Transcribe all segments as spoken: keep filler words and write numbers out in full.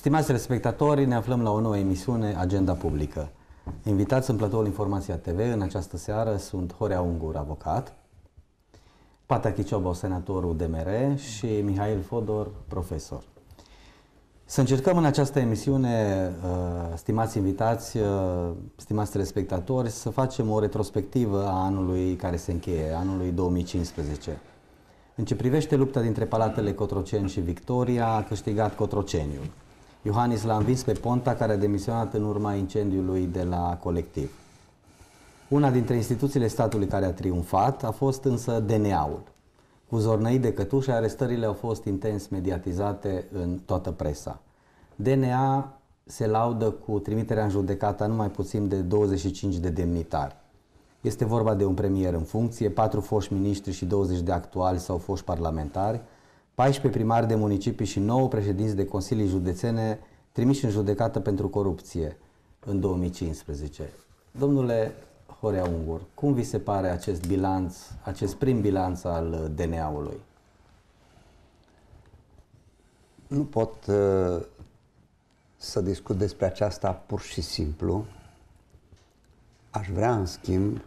Stimați telespectatori, ne aflăm la o nouă emisiune Agenda Publică. Invitați în platoul Informația T V în această seară sunt Horea Ungur, avocat, Pata Chiciobo, senatorul D M R și Mihail Fodor, profesor. Să încercăm în această emisiune, stimați invitați, stimați telespectatori, să facem o retrospectivă a anului care se încheie, anului două mii cincisprezece. În ce privește lupta dintre Palatele Cotroceni și Victoria, a câștigat Cotroceniul. Iohannis l-a învins pe Ponta, care a demisionat în urma incendiului de la Colectiv. Una dintre instituțiile statului care a triumfat a fost însă D N A-ul. Cu zornăit de cătușe, arestările au fost intens mediatizate în toată presa. D N A se laudă cu trimiterea în judecată a numai puțin de douăzeci și cinci de demnitari. Este vorba de un premier în funcție, patru foști miniștri și douăzeci de actuali sau foști parlamentari, paisprezece primari de municipii și nouă președinți de consilii județene trimiși în judecată pentru corupție în două mii cincisprezece. Domnule Horea Ungur, cum vi se pare acest bilanț, acest prim bilanț al D N A-ului? Nu pot uh, să discut despre aceasta pur și simplu. Aș vrea, în schimb,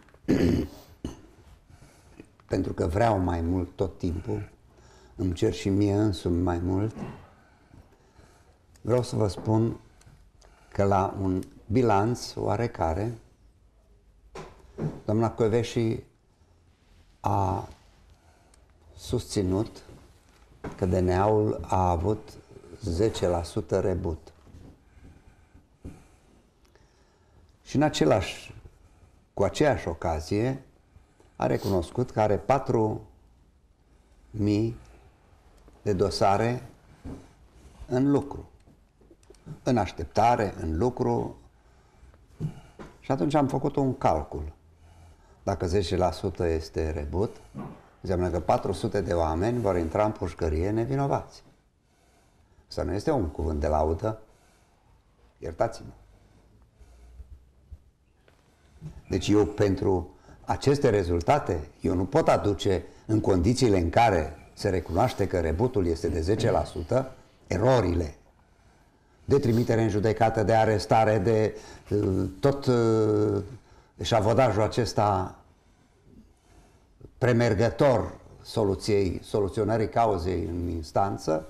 pentru că vreau mai mult tot timpul, îmi cer și mie însumi mai mult, vreau să vă spun că la un bilanț oarecare, doamna Kövesi a susținut că D N A-ul a avut zece la sută rebut. Și în același, cu aceeași ocazie, a recunoscut că are patru mii de dosare în lucru, în așteptare, în lucru. Și atunci am făcut un calcul. Dacă zece la sută este rebut, înseamnă că patru sute de oameni vor intra în pușcărie nevinovați. Asta nu este un cuvânt de laudă, iertați-mă. Deci eu, pentru aceste rezultate, eu nu pot aduce, în condițiile în care se recunoaște că rebutul este de zece la sută, erorile de trimitere în judecată, de arestare, de uh, tot uh, eșavodajul acesta premergător soluției, soluționării cauzei în instanță.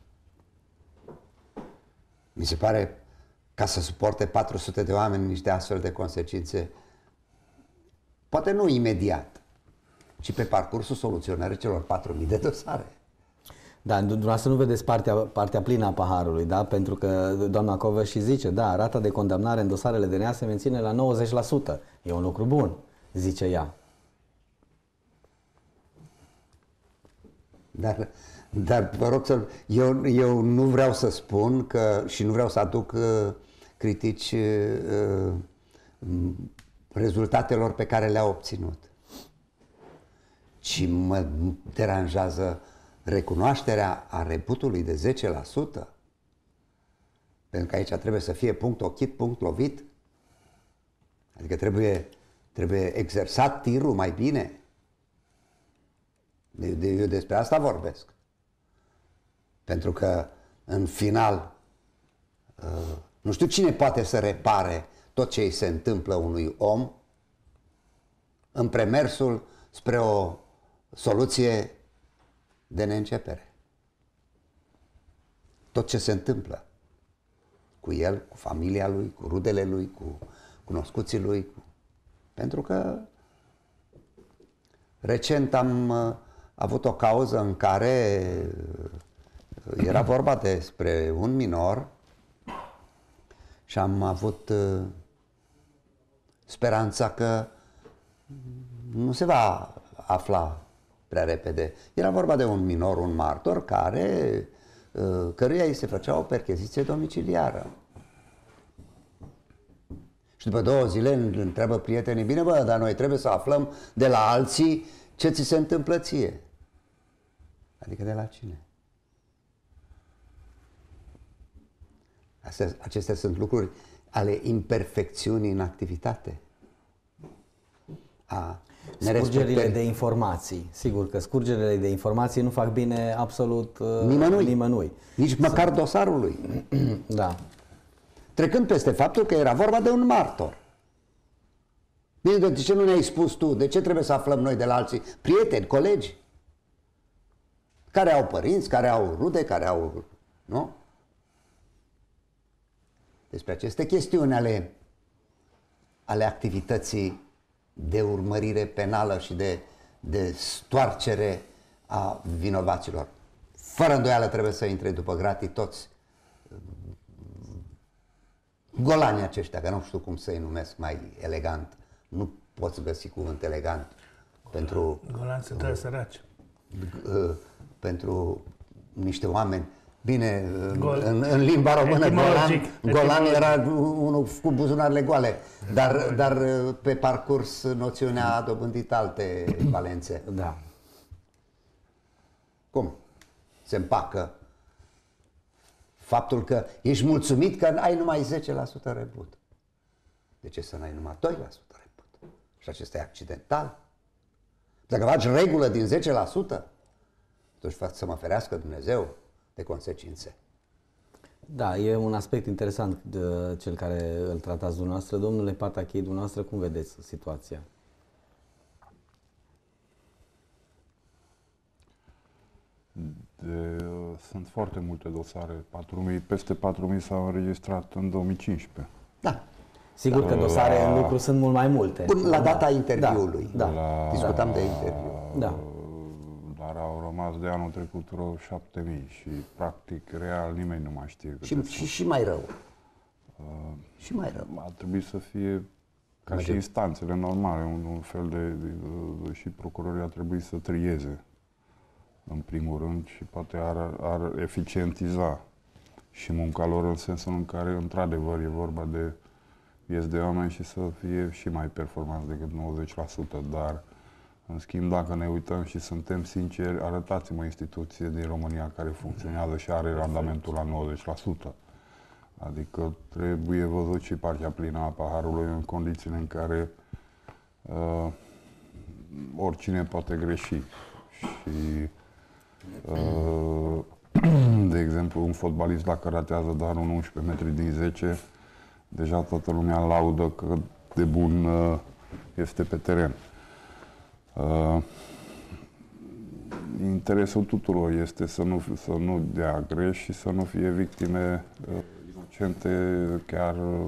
Mi se pare, ca să suporte patru sute de oameni niște astfel de consecințe, poate nu imediat, ci pe parcursul soluționării celor patru mii de dosare. Da, dumneavoastră nu vedeți partea, partea plină a paharului, da? Pentru că doamna Kövesi zice, da, rata de condamnare în dosarele D N A se menține la nouăzeci la sută. E un lucru bun, zice ea. Dar, dar vă rog să... Eu, eu nu vreau să spun că, și nu vreau să aduc uh, critici uh, rezultatelor pe care le-a obținut, ci mă deranjează recunoașterea a rebutului de zece la sută. Pentru că aici trebuie să fie punct ochit, punct lovit. Adică trebuie, trebuie exersat tirul mai bine. De, de, eu despre asta vorbesc. Pentru că, în final, uh, nu știu cine poate să repare tot ce îi se întâmplă unui om în premersul spre o soluție de neîncepere. Tot ce se întâmplă cu el, cu familia lui, cu rudele lui, cu cunoscuții lui. Cu... Pentru că recent am uh, avut o cauză în care uh, era vorba despre un minor și am avut uh, speranța că nu se va afla prea repede. Era vorba de un minor, un martor, care, uh, căruia îi se făcea o percheziție domiciliară. Și după două zile îl întreabă prietenii, bine bă, dar noi trebuie să aflăm de la alții ce ți se întâmplă ție. Adică de la cine? Astea, acestea sunt lucruri ale imperfecțiunii în activitate. A Scurgerile de informații. Sigur că scurgerile de informații nu fac bine absolut uh, nimănui. nimănui. Nici măcar dosarului. Da. Trecând peste faptul că era vorba de un martor. Bine, de ce nu ne-ai spus tu? De ce trebuie să aflăm noi de la alții? Prieteni, colegi? Care au părinți, care au rude, care au... Nu? Despre aceste chestiuni ale, ale activității de urmărire penală și de, de stoarcere a vinovaților. Fără îndoială trebuie să intre după gratii toți golanii aceștia, că nu știu cum să-i numesc mai elegant. Nu poți găsi cuvânt elegant pentru... Golani sunt uh, săraci. Uh, pentru niște oameni. Bine, Gol. în, în limba română, golan, golan era unul cu buzunarele goale, dar, dar pe parcurs noțiunea a dobândit alte valențe. Da. Cum? Se împacă faptul că ești mulțumit că ai numai zece la sută rebut. De ce să n-ai numai doi la sută rebut? Și acesta e accidental. Dacă faci regulă din zece la sută, atunci să mă ferească Dumnezeu de consecințe. Da, e un aspect interesant de cel care îl tratați dumneavoastră. Domnule Patachii, dumneavoastră cum vedeți situația? De, sunt foarte multe dosare. patru mii, peste patru mii s-au înregistrat în două mii cincisprezece. Da. Sigur da. că dosare La... în lucru sunt mult mai multe. Bun, la data interviului. Da. La... Discutam de interviu. Da. Dar au rămas de anul trecut vreo șapte mii și practic real nimeni nu mai știe. Și, și, și mai rău. Uh, și mai rău. Ar trebui să fie ca și instanțele normale, un, un fel de, de, de și procurorii ar trebui să trieze în primul rând și poate ar, ar eficientiza și munca lor în sensul în care într-adevăr e vorba de vieți de oameni și să fie și mai performanți decât nouăzeci la sută, dar în schimb, dacă ne uităm și suntem sinceri, arătați-mă o instituție din România care funcționează și are randamentul la nouăzeci la sută. Adică trebuie văzut și partea plină a paharului în condițiile în care uh, oricine poate greși. Și, uh, de exemplu, un fotbalist dacă ratează doar un unsprezece metri din zece, deja toată lumea laudă că de bun uh, este pe teren. Uh, interesul tuturor este să nu, să nu dea greș și să nu fie victime uh, inocente, chiar uh,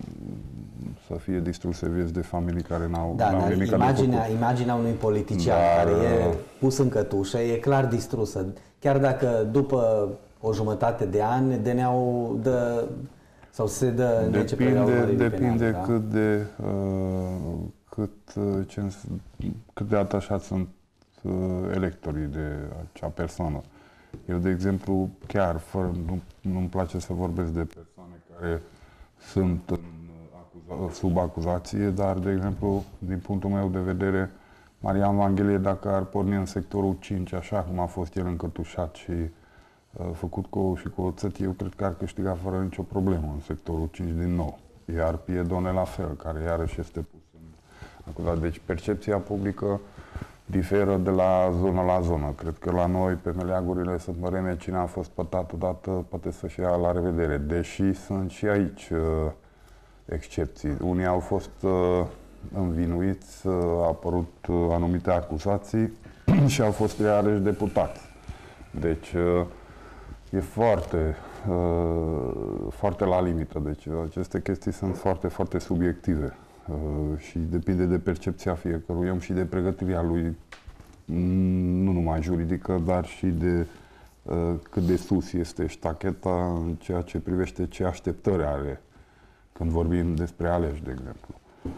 să fie distruse vieți de familii care n-au da, n-au nimic. imaginea, imaginea unui politician dar, care e pus în cătușă e clar distrusă. Chiar dacă după o jumătate de ani D N A-ul dă sau se dă depinde, depinde penale, cât da? de uh, cât, ce, cât de atașați sunt uh, electorii de acea persoană. Eu, de exemplu, chiar fără, nu, nu-mi place să vorbesc de persoane care sunt în, acuza, sub acuzație, dar, de exemplu, din punctul meu de vedere, Marian Vanghelie, dacă ar porni în sectorul cinci, așa cum a fost el încătușat și uh, făcut cu ou și cu oțet, eu cred că ar câștiga fără nicio problemă în sectorul cinci din nou. Iar Piedone la fel, care iarăși este pus în acuzat. Deci percepția publică diferă de la zonă la zonă. Cred că la noi, pe meleagurile sunt măreme, cine a fost pătat odată poate să-și ia la revedere. Deși sunt și aici uh, excepții. Unii au fost uh, învinuiți, uh, au apărut uh, anumite acuzații și au fost iarăși deputați. Deci uh, e foarte, uh, foarte la limită. Deci aceste chestii sunt foarte, foarte subiective. Uh, și depinde de percepția fiecărui om și de pregătirea lui, nu numai juridică, dar și de uh, cât de sus este ștacheta în ceea ce privește ce așteptări are când vorbim despre aleși, de exemplu.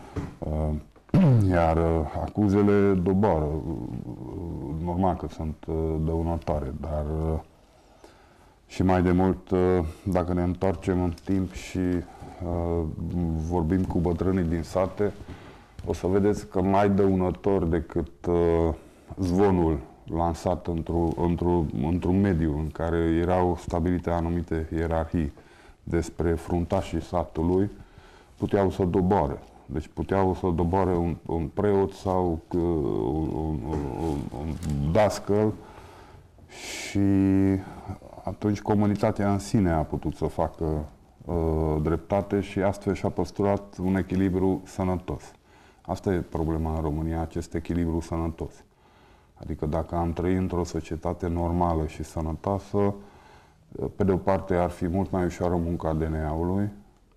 Uh, iar uh, acuzele doboară, uh, normal că sunt uh, dăunătoare, dar uh, și mai de mult, uh, dacă ne întoarcem în timp și Uh, vorbim cu bătrânii din sate, o să vedeți că mai dăunător decât uh, zvonul lansat într-un într-o, într-un mediu în care erau stabilite anumite ierarhii despre fruntașii satului, puteau să doboare. Deci puteau să doboare un, un preot sau uh, un, un, un, un dascăl și atunci comunitatea în sine a putut să facă uh, dreptate și astfel și-a păstrat un echilibru sănătos. Asta e problema în România, acest echilibru sănătos. Adică dacă am trăit într-o societate normală și sănătoasă, pe de o parte ar fi mult mai ușoară munca D N A-ului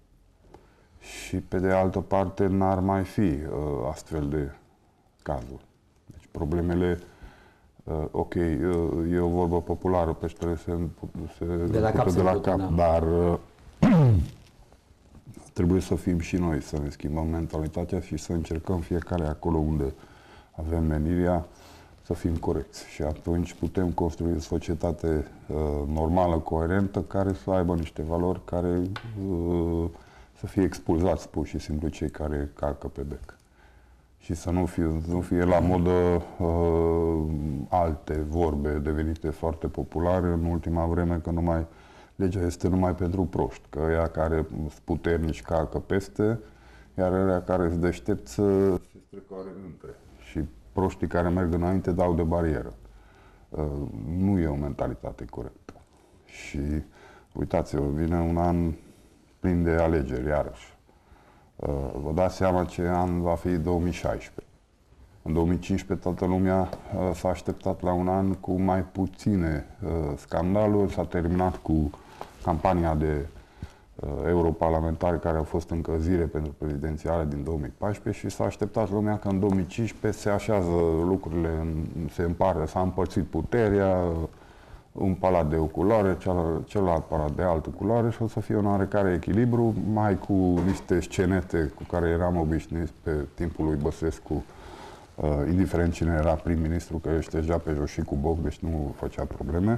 și pe de altă parte n-ar mai fi uh, astfel de cazuri. Deci problemele, uh, ok, uh, e o vorbă populară, peștele se, se de la cap, de la pute, cap da. dar uh, trebuie să fim și noi, să ne schimbăm mentalitatea și să încercăm fiecare acolo unde avem menirea să fim corecți. Și atunci putem construi o societate uh, normală, coerentă, care să aibă niște valori care uh, să fie expulzați pur și simplu cei care calcă pe bec. Și să nu fie, nu fie la modă uh, alte vorbe devenite foarte populare în ultima vreme, că numai legea este numai pentru proști, că ăia care sunt puternici calcă peste, iar ăia care sunt deștepți se strecoare între. Și proștii care merg înainte dau de barieră. Uh, nu e o mentalitate corectă. Și uitați-vă, vine un an plin de alegeri, iarăși. Uh, vă dați seama ce an va fi două mii șaisprezece. În două mii cincisprezece toată lumea uh, s-a așteptat la un an cu mai puține uh, scandaluri. S-a terminat cu campania de uh, europarlamentari care au fost în căzire pentru prezidențiale din două mii paisprezece și s-a așteptat lumea că în două mii cincisprezece se așează lucrurile, în, se împarte, s-a împărțit puterea, un palat de o culoare, celălalt, celălalt palat de altă culoare și o să fie un oarecare echilibru, mai cu niște scenete cu care eram obișnuiți pe timpul lui Băsescu, uh, indiferent cine era prim-ministru, că își ștergea pe jos și cu boc, deci nu făcea probleme.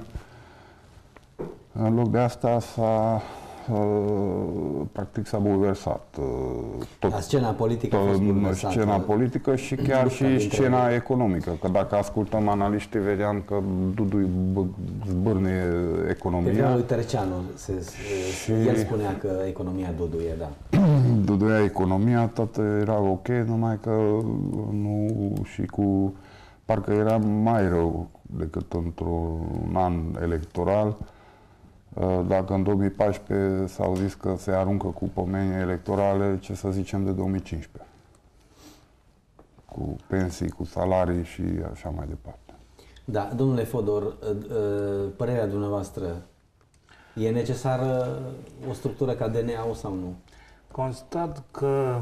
În loc de asta s-a Uh, practic s-a bulversat uh, tot, la scena politică, tot, a fost bulversată. Scena politică și chiar și scena economică, că dacă ascultăm analiștii, vedeam că Dudu zbârnie economia. Pe vremea lui Terceanu, se, și el spunea că economia duduie, da. Duduia economia, tot era ok, numai că nu și cu... parcă era mai rău decât într-un an electoral. Dacă în două mii paisprezece s-au zis că se aruncă cu pomeni electorale, ce să zicem de două mii cincisprezece? Cu pensii, cu salarii și așa mai departe. Da, domnule Fodor, părerea dumneavoastră, e necesară o structură ca D N A-ul sau nu? Constat că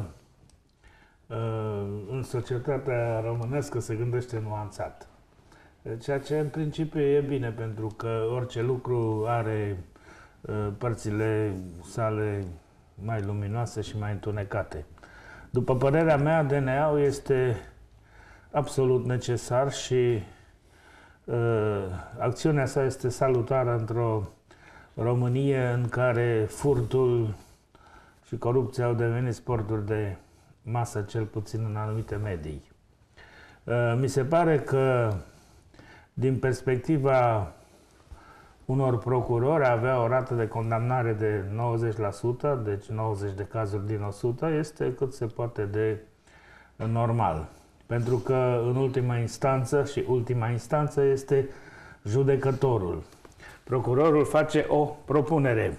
în societatea românească se gândește nuanțat. Ceea ce în principiu e bine, pentru că orice lucru are uh, părțile sale mai luminoase și mai întunecate. După părerea mea, D N A-ul este absolut necesar și uh, acțiunea sa este salutară într-o Românie în care furtul și corupția au devenit sporturi de masă, cel puțin în anumite medii. Uh, mi se pare că din perspectiva unor procurori, avea o rată de condamnare de nouăzeci la sută, deci nouăzeci de cazuri din o sută, este cât se poate de normal. Pentru că, în ultima instanță, și ultima instanță este judecătorul. Procurorul face o propunere,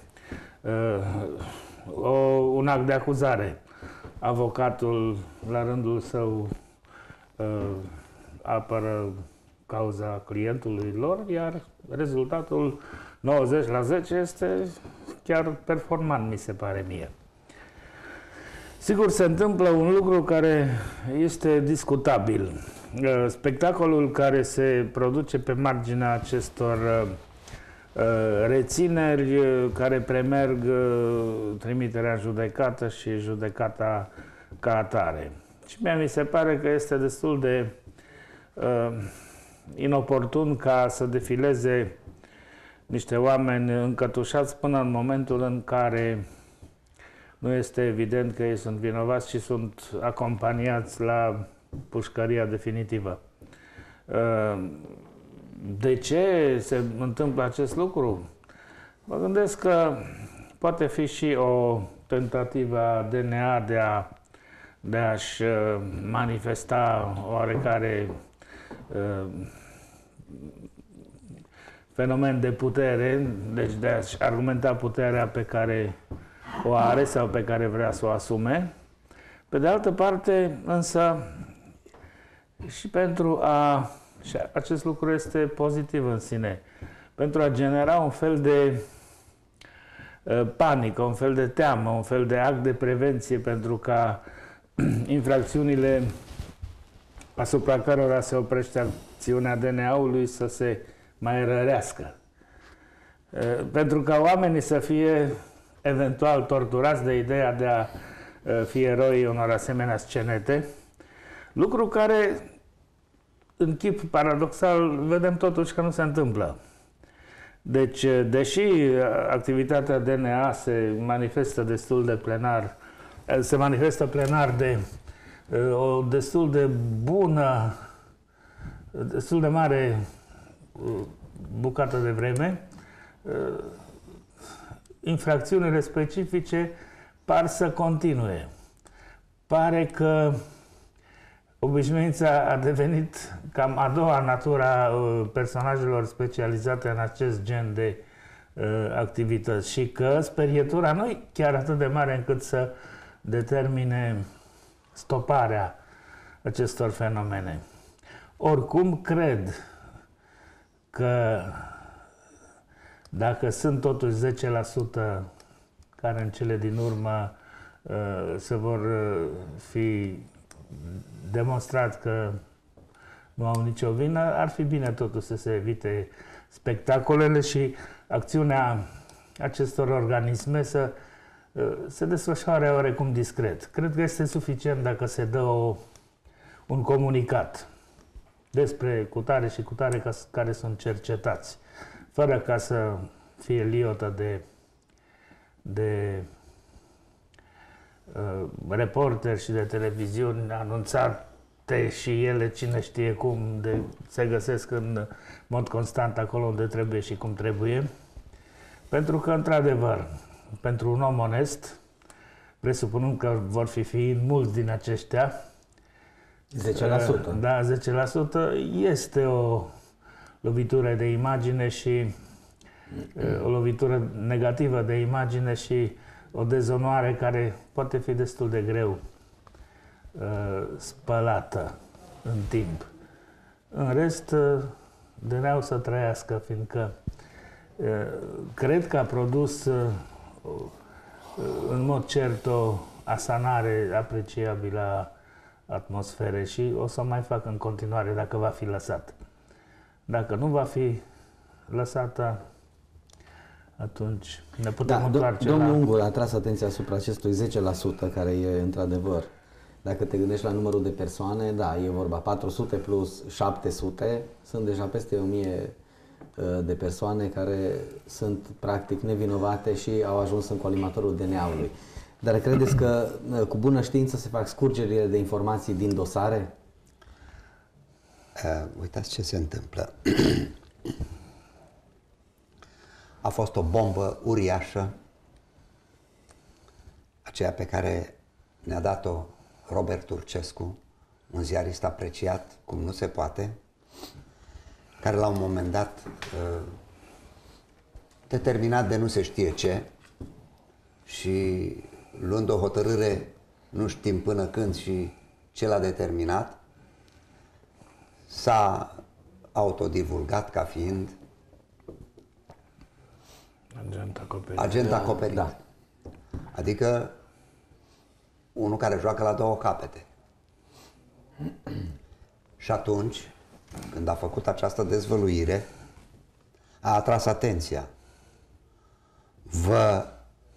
o, un act de acuzare. Avocatul, la rândul său, apără cauza clientului lor, iar rezultatul nouăzeci la zece este chiar performant, mi se pare mie. Sigur, se întâmplă un lucru care este discutabil. Spectacolul care se produce pe marginea acestor rețineri care premerg trimiterea în judecată și judecata ca atare. Și mie mi se pare că este destul de inoportun ca să defileze niște oameni încătușați până în momentul în care nu este evident că ei sunt vinovați și sunt acompaniați la pușcăria definitivă. De ce se întâmplă acest lucru? Mă gândesc că poate fi și o tentativă a D N A de a de a-și manifesta oarecare uh, fenomen de putere, deci de a-și argumenta puterea pe care o are sau pe care vrea să o asume. Pe de altă parte, însă, și pentru a, și acest lucru este pozitiv în sine, pentru a genera un fel de uh, panică, un fel de teamă, un fel de act de prevenție pentru ca infracțiunile asupra cărora se oprește acțiunea D N A-ului să se mai rărească. Uh, pentru ca oamenii să fie eventual torturați de ideea de a uh, fi eroi unor asemenea scenete, lucru care, în chip paradoxal, vedem totuși că nu se întâmplă. Deci, deși activitatea D N A se manifestă destul de plenar, se manifestă plenar de o destul de bună, destul de mare bucată de vreme, infracțiunile specifice par să continue. Pare că obișnuința a devenit cam a doua natura personajelor specializate în acest gen de uh, activități și că sperietura nu e chiar atât de mare încât să determine stoparea acestor fenomene. Oricum, cred că dacă sunt totuși zece la sută care în cele din urmă uh, se vor uh, fi demonstrat că nu au nicio vină, ar fi bine totuși să se evite spectacolele și acțiunea acestor organisme să se desfășoare oarecum discret. Cred că este suficient dacă se dă o, un comunicat despre cutare și cutare care sunt cercetați, fără ca să fie liotă de, de uh, reporteri și de televiziuni anunțate și ele cine știe cum de, se găsesc în mod constant acolo unde trebuie și cum trebuie. Pentru că, într-adevăr, pentru un om onest, presupunând că vor fi fiind mulți din aceștia, zece la sută. Da, zece la sută este o lovitură de imagine și o lovitură negativă de imagine și o dezonoare care poate fi destul de greu uh, spălată în timp. În rest, uh, D N A-ul să trăiască, fiindcă uh, cred că a produs uh, în mod cert o asanare apreciabilă a atmosferei și o să mai fac în continuare dacă va fi lăsat. Dacă nu va fi lăsată, atunci ne putem da, întoarce domnul la... Ungur a tras atenția asupra acestui zece la sută care e într-adevăr. Dacă te gândești la numărul de persoane, da, e vorba patru sute plus șapte sute, sunt deja peste o mie de persoane care sunt practic nevinovate și au ajuns în colimatorul D N A-ului. Dar credeți că cu bună știință se fac scurgerile de informații din dosare? Uh, uitați ce se întâmplă. A fost o bombă uriașă, aceea pe care ne-a dat-o Robert Turcescu, un ziarist apreciat, cum nu se poate, care la un moment dat, determinat de nu se știe ce și luând o hotărâre, nu știm până când și ce l-a determinat, s-a autodivulgat ca fiind agent acoperit. Agent acoperit. Da. Adică unul care joacă la două capete. Și atunci, când a făcut această dezvăluire, a atras atenția. Vă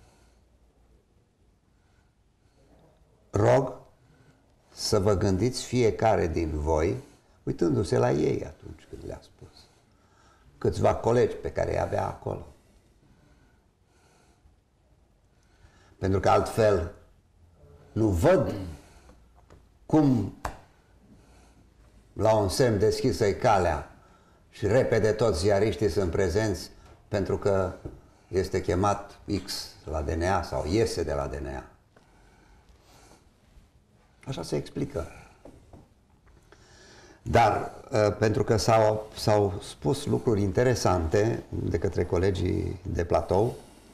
rog să vă gândiți fiecare din voi, uitându-se la ei atunci când le-a spus. Câțiva colegi pe care îi avea acolo. Pentru că altfel nu văd cum la un semn deschisă-i calea și repede toți ziariștii sunt prezenți pentru că este chemat X la D N A sau iese de la D N A. Așa se explică. Dar pentru că s-au, s-au spus lucruri interesante de către colegii de platou,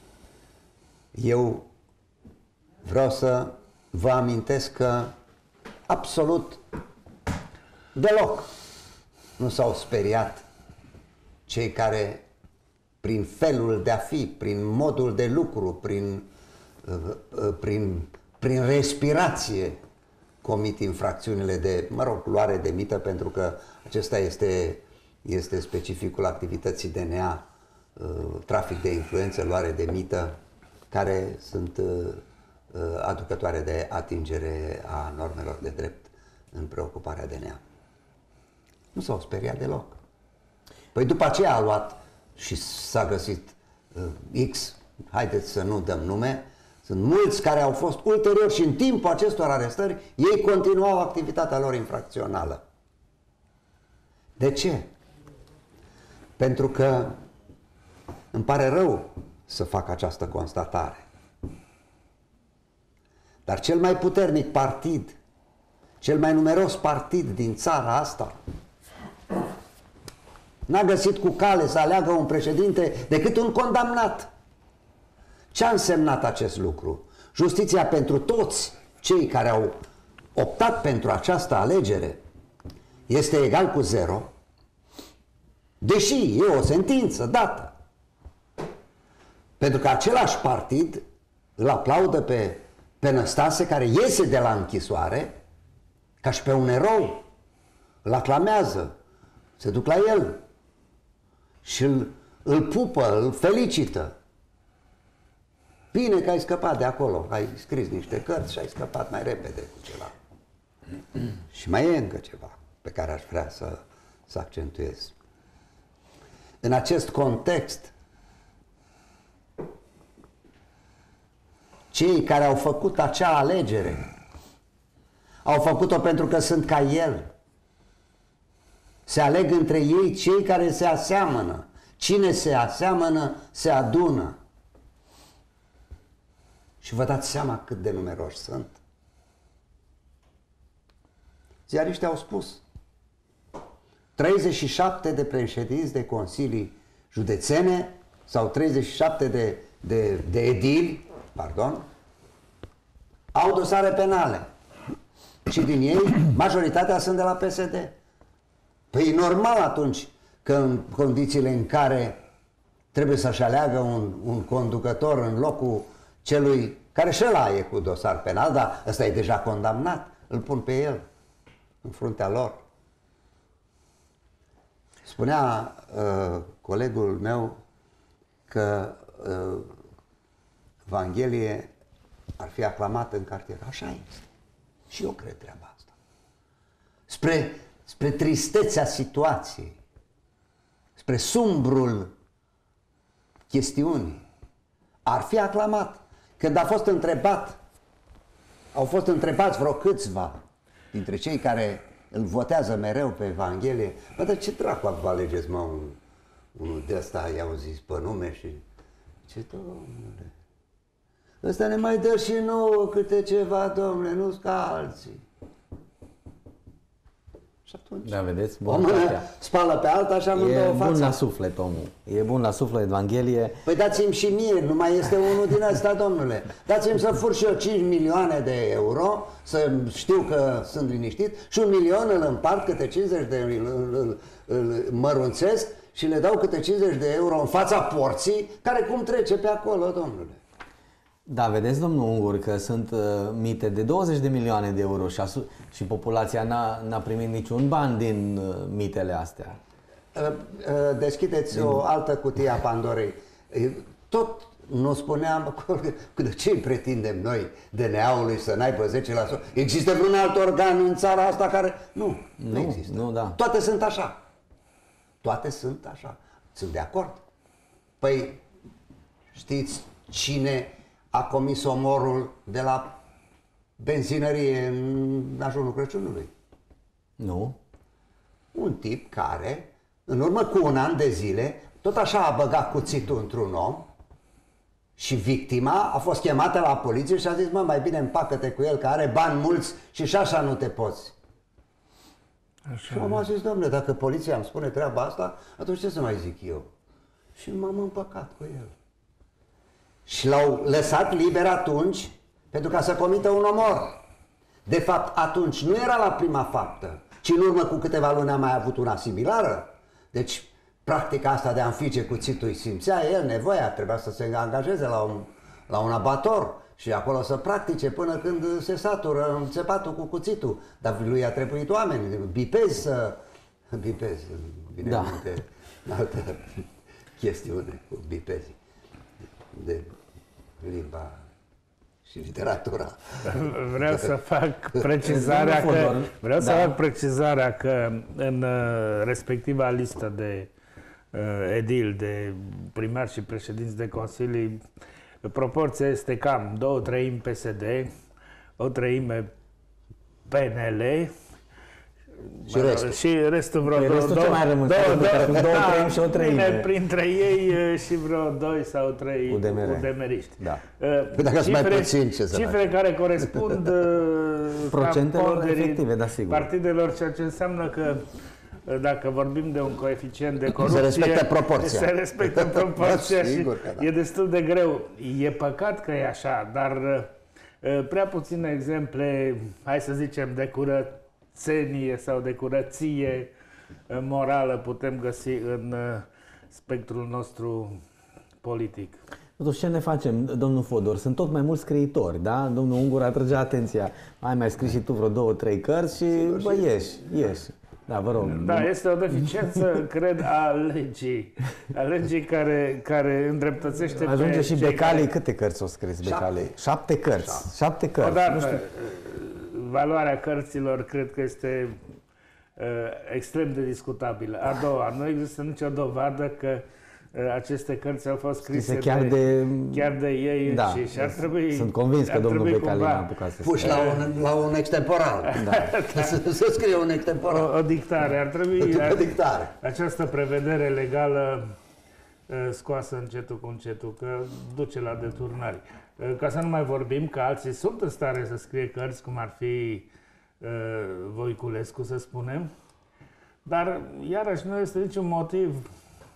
eu vreau să vă amintesc că absolut deloc nu s-au speriat cei care, prin felul de a fi, prin modul de lucru, prin, prin, prin respirație, comit infracțiunile de, mă rog, luare de mită, pentru că acesta este, este specificul activității D N A, trafic de influență, luare de mită, care sunt aducătoare de atingere a normelor de drept în preocuparea D N A. Nu s-au speriat deloc. Păi după aceea a luat și s-a găsit uh, X, haideți să nu dăm nume, sunt mulți care au fost ulterior și în timpul acestor arestări, ei continuau activitatea lor infracțională. De ce? Pentru că îmi pare rău să fac această constatare. Dar cel mai puternic partid, cel mai numeros partid din țara asta, n-a găsit cu cale să aleagă un președinte decât un condamnat. Ce a însemnat acest lucru? Justiția pentru toți cei care au optat pentru această alegere este egal cu zero, deși e o sentință dată. Pentru că același partid îl aplaudă pe, pe Năstase, care iese de la închisoare ca și pe un erou, îl aclamează, se duc la el și îl, îl pupă, îl felicită. Bine că ai scăpat de acolo, ai scris niște cărți și ai scăpat mai repede cu ceva. Și mai e încă ceva pe care aș vrea să, să accentuez. În acest context, cei care au făcut acea alegere au făcut-o pentru că sunt ca el. Se aleg între ei cei care se aseamănă. Cine se aseamănă, se adună. Și vă dați seama cât de numeroși sunt. Ziariștii au spus treizeci și șapte de președinți de consilii județene sau treizeci și șapte de, de, de edili, pardon, au dosare penale. Și din ei, majoritatea sunt de la P S D. Păi e normal atunci că în condițiile în care trebuie să-și aleagă un, un conducător în locul celui care și ăla e cu dosar penal, dar ăsta e deja condamnat, îl pun pe el în fruntea lor. Spunea uh, colegul meu că uh, Evanghelie ar fi aclamată în cartier. Așa este. Și eu cred treaba asta. Spre, spre tristețea situației, spre sumbrul chestiunii, ar fi aclamat. Când a fost întrebat, au fost întrebați vreo câțiva dintre cei care îl votează mereu pe Evanghelie, bă, dar ce dracu vă alegeți, mă, un, unul de ăsta, i-au zis pe nume și... Ce, domnule? Ăsta ne mai dă și nouă câte ceva, domnule, nu-s ca alții. Și atunci... Da, vedeți? O mână spală pe alta și amândouă fața. E bun la suflet, omul. E bun la suflet, Evanghelie. Păi dați-mi și mie, nu mai este unul din ăsta, domnule. Dați-mi să fur și eu cinci milioane de euro, să știu că sunt liniștit, și un milion îl împart, câte cincizeci de îl, îl, îl mărunțesc și le dau câte cincizeci de euro în fața porții, care cum trece pe acolo, domnule. Da, vedeți, domnul Ungur, că sunt uh, mite de douăzeci de milioane de euro și, și populația n-a, n-a primit niciun ban din uh, mitele astea. Uh, uh, deschideți din... o altă cutie a Pandorei. Tot nu spuneam, de ce îi pretindem noi D N A-ului să n-aibă zece la sută? Există vreun alt organ în țara asta care... Nu, nu, nu există. Nu, da. Toate sunt așa. Toate sunt așa. Sunt de acord. Păi, știți cine a comis omorul de la benzinărie în ajunul Crăciunului? Nu. Un tip care, în urmă cu un an de zile, tot așa a băgat cuțitul într-un om Și victima a fost chemată la poliție și a zis, mă, mai bine împacă-te cu el, că are bani mulți și și așa nu te poți. Așa. Și am zis, domnule, dacă poliția îmi spune treaba asta, atunci ce să mai zic eu? Și m-am împăcat cu el. Și l-au lăsat liber atunci pentru ca să comită un omor. De fapt, atunci nu era la prima faptă, ci în urmă cu câteva luni a mai avut una similară. Deci, practica asta de a înfige cuțitul îi simțea el nevoia, trebuia să se angajeze la un, la un abator și acolo să practice până când se satură înțepatul cu cuțitul. Dar lui a trebuit oameni, bipezi să... Bipezi, bine da. multe alte chestiune cu bipezii de limba și literatura. Vreau să fac precizarea că, vreau să da. fac precizarea că în respectiva listă de uh, edil, de primari și președinți de consilii, proporția este cam două treimi P S D, o treime P N L și restul. Și restul vreo păi două, restul două, ce mai rămân? două, două, două, două treimi și o treime. Printre ei și vreo doi sau trei U D M R. U D M R-iști. Da. Păi dacă mai puțin, ce să Cifre care corespund procentelor efective, da, sigur. partidelor, ceea ce înseamnă că dacă vorbim de un coeficient de corupție, se respectă proporția. Se respectă proporția și Sigur că da. e destul de greu. E păcat că e așa, dar prea puține exemple, hai să zicem, de curățenie sau de curăție morală putem găsi în spectrul nostru politic. Totuși, ce ne facem, domnul Fodor? Sunt tot mai mulți scriitori, da? Domnul Ungur atrăgea atenția. Ai mai scris și tu vreo două, trei cărți și, sigur, bă, ieși, ieși. Da, vă rog. Da, este o deficiență, cred, a legii. A legii care, care îndreptățește. Ajunge pe și Becali, care... câte cărți o scris Becali? Șapte, Șapte cărți. Șapte, Șapte cărți. Odată, nu știu. Valoarea cărților cred că este uh, extrem de discutabilă. A doua, nu există nicio dovadă că uh, aceste cărți au fost scrise chiar de, de, chiar de ei da, înșiși. Și ar trebui, sunt convins că domnul Becali n-a apucat să puși la un, la un extemporal. Da. Da. Să, să scrie un extemporal. O, o dictare. Ar trebui o dictare. Această prevedere legală uh, scoasă încetul cu încetul, că duce la deturnări. Uh, ca să nu mai vorbim că alții sunt în stare să scrie cărți, cum ar fi uh, Voiculescu, să spunem, dar iarăși nu este niciun motiv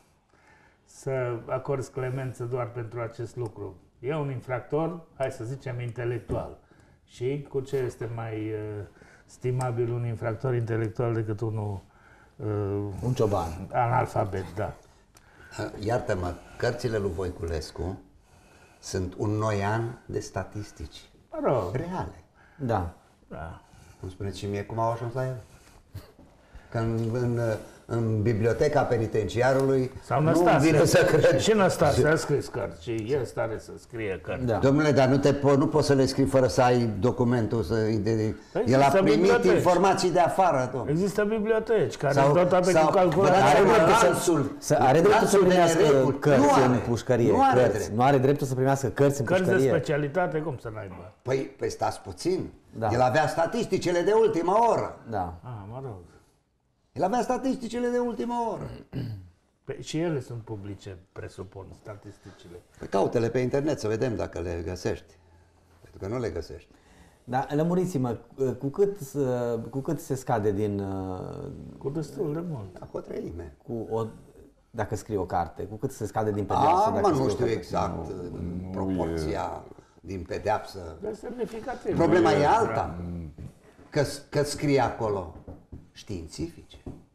să acorzi clemență doar pentru acest lucru. E un infractor, hai să zicem, intelectual. Și cu ce este mai uh, stimabil un infractor intelectual decât unul uh, un cioban analfabet, da. Iartă-mă, cărțile lui Voiculescu sunt un noian de statistici. Mă rog. Reale. Da. Da. Îmi spuneți și mie cum au ajuns la el? Că în, în, în biblioteca penitenciarului sau nu vine să cred. Și Năstase a scris cărți și el stare să scrie cărți. Da. Domnule, dar nu, te po- nu poți să le scrii fără să ai documentul. Să, de, păi el a primit biblioteci. informații de afară. Domnule. Există biblioteci care sunt dotate cu calculator. Are dreptul să, are dreptul să primească cărți în pușcărie. Nu are, cărți. Nu are dreptul să primească cărți în cărți pușcărie. Cărți de specialitate, cum să n-aibă? Păi, păi stați puțin. Da. El avea statisticele de ultima oră. Da. Ah, mă rog. El avea statisticile de ultima oră. Pe, și ele sunt publice, presupun, statisticile. Păi caute-le pe internet să vedem dacă le găsești. Pentru că nu le găsești. Da, lămuriți-mă, cu cât, cu cât se scade din... Cu destul de mult. Cu o treime. Cu o, dacă scrii o carte, cu cât se scade din pedeapsă? A, mă, nu știu exact nu, proporția e... din pedeapsă. Dar semnificativ. Problema e alta. Că, că scrie acolo științifice.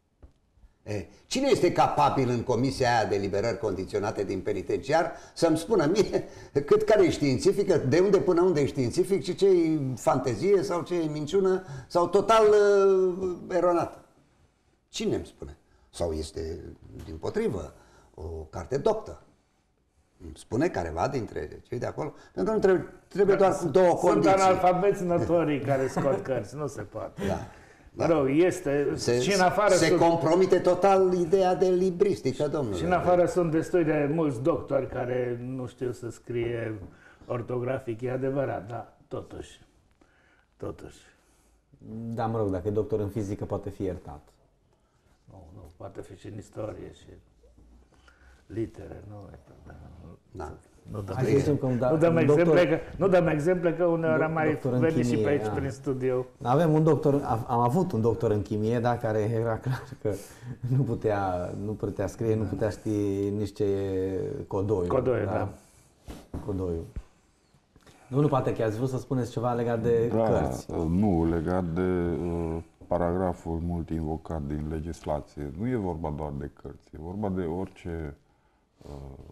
E, cine este capabil în comisia aia de liberări condiționate din penitenciar să-mi spună mie cât care e științifică, de unde până unde e științific și ce e fantezie sau ce e minciună sau total uh, eronată? Cine îmi spune? Sau este, dimpotrivă, o carte doctă? Îmi spune careva dintre cei de acolo? Pentru că nu trebuie, trebuie doar cu două condiții. Sunt analfabeți notorii care scot cărți, nu se poate. Da. Da. Mă rog, este, se, și în afară se sunt, compromite total ideea de libristică, domnule. Și în afară sunt destui de mulți doctori care nu știu să scrie ortografic, e adevărat, da, totuși, totuși. Da, mă rog, dacă e doctor în fizică poate fi iertat. Nu, nu, poate fi și în istorie și litere, nu? Da. Nu dăm, Hai să zicem că un da- nu dăm, un exemple, doctor- că, nu dăm exemple că uneori Do- am mai doctor în venit și chimie, pe aici da. prin studio. Avem un doctor, am am avut un doctor în chimie, da, care era clar că nu putea, nu putea scrie, nu putea ști nici ce e codoiul. Codoiul, da. Codoiul. Domnul Patechi, ați vrut să spuneți ceva legat de Da, cărți? nu, legat de uh, paragraful mult invocat din legislație. Nu e vorba doar de cărți, e vorba de orice uh,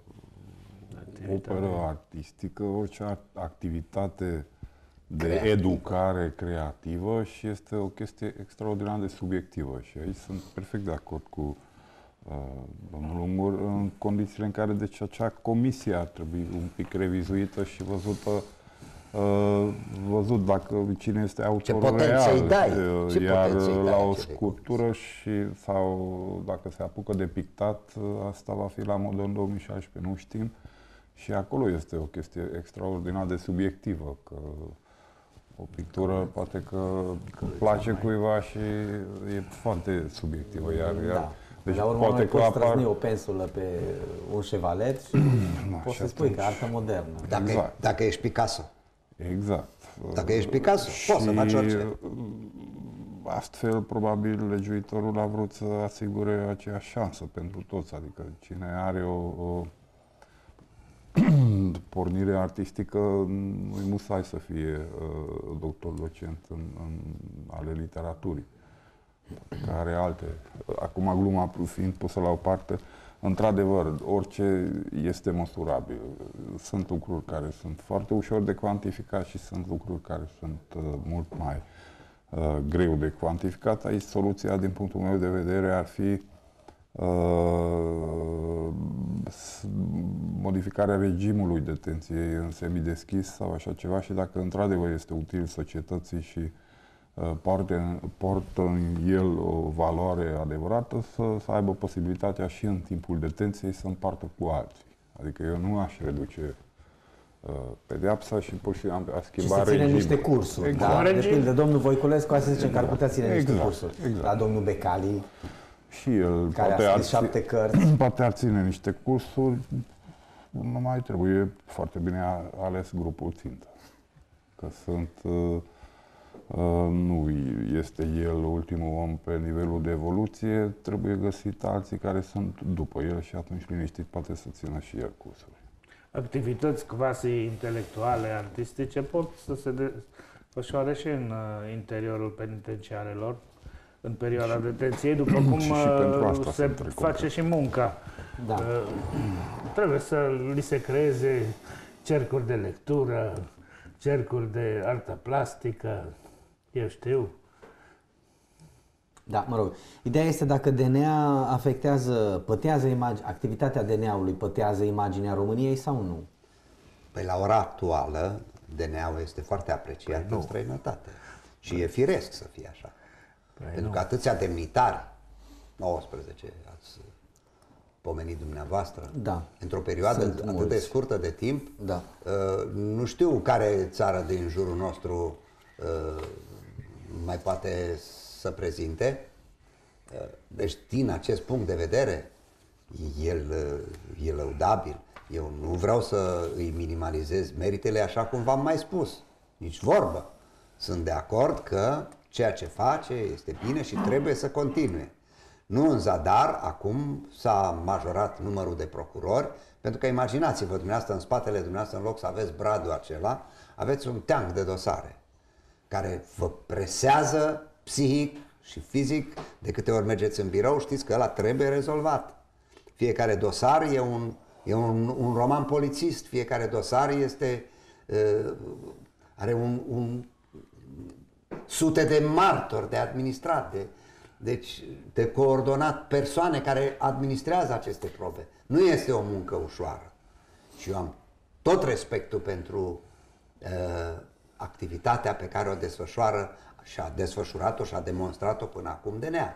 operă artistică, orice act- activitate de Creativă. educare creativă și este o chestie extraordinar de subiectivă. Și aici sunt perfect de acord cu uh, domnul Ungur în condițiile în care deci acea comisie ar trebui un pic revizuită și văzută uh, văzut dacă cine este autorul potență îi real, dai? uh, Ce iar potență îi dai la o acelei sculptură și sau dacă se apucă de pictat, uh, asta va fi la modul în două mii șaisprezece, nu știm. Și acolo este o chestie extraordinar de subiectivă, că o pictură poate că place cuiva și e foarte subiectivă, iar, iar Da. deci La urmă, poate poate că poți apar... străzni o pensulă pe un șevalet și poți și să spui că atunci- artă modernă. Dacă, Exact. dacă ești Picasso. Exact. Dacă ești Picasso, poți să faci orice. Astfel, probabil, legiuitorul a vrut să asigure aceeași șansă pentru toți, adică cine are o, o pornire artistică, nu-i musai să fie uh, doctor docent în, în ale literaturii, că are alte. Acum, gluma fiind pusă la o parte, într-adevăr, orice este măsurabil. Sunt lucruri care sunt foarte ușor de cuantificat și sunt lucruri care sunt uh, mult mai uh, greu de cuantificat. Aici soluția, din punctul meu de vedere, ar fi uh, modificarea regimului detenției în semideschis sau așa ceva și dacă într-adevăr este util societății și uh, poartă, poartă în el o valoare adevărată, să, să aibă posibilitatea și în timpul detenției să împartă cu alții. Adică eu nu aș reduce uh, pedeapsa și pur și simplu a Și schimba să ține regimul. niște cursuri. Exact. Da? De pildă, domnul Voiculescu, asta zice că ar putea ține niște Exact, cursuri. exact. La domnul Becali, Și el care poate a ar, scris șapte cărți. poate ar ține niște cursuri, nu mai trebuie foarte bine a- ales grupul țintă. Că sunt, uh, uh, nu este el ultimul om pe nivelul de evoluție, trebuie găsit alții care sunt după el și atunci liniștit poate să țină și el cursuri. Activități quasi intelectuale, artistice pot să se desfășoare și în uh, interiorul penitenciarelor, în perioada detenției, după cum Și- și pentru uh, asta se sunt trecute. face și munca. Da. Uh, trebuie să li se creeze cercuri de lectură, cercuri de artă plastică, eu știu. Da, mă rog. Ideea este dacă D N A afectează, pătează imagi, activitatea D N A-ului pătează imaginea României sau nu? Păi la ora actuală, D N A-ul este foarte apreciat în străinătate. Și e firesc să fie așa. Pentru că atâția demnitari, nouăsprezece ați pomenit dumneavoastră, Da. într-o perioadă Sunt atât mulți. de scurtă de timp, Da. uh, nu știu care țară din jurul nostru uh, mai poate să prezinte. Uh, deci, din acest punct de vedere, el uh, e lăudabil. Eu nu vreau să îi minimalizez meritele, așa cum v-am mai spus. Nici vorbă. Sunt de acord că ceea ce face este bine și trebuie să continue. Nu în zadar, acum s-a majorat numărul de procurori, pentru că imaginați-vă dumneavoastră în spatele dumneavoastră, în loc să aveți bradul acela, aveți un teanc de dosare care vă presează psihic și fizic. De câte ori mergeți în birou, știți că ăla trebuie rezolvat. Fiecare dosar e un, e un, un roman polițist, fiecare dosar este, uh, are un, un sute de martori de administrat, de, deci de coordonat persoane care administrează aceste probe. Nu este o muncă ușoară. Și eu am tot respectul pentru uh, activitatea pe care o desfășoară și a desfășurat-o și a demonstrat-o până acum D N A.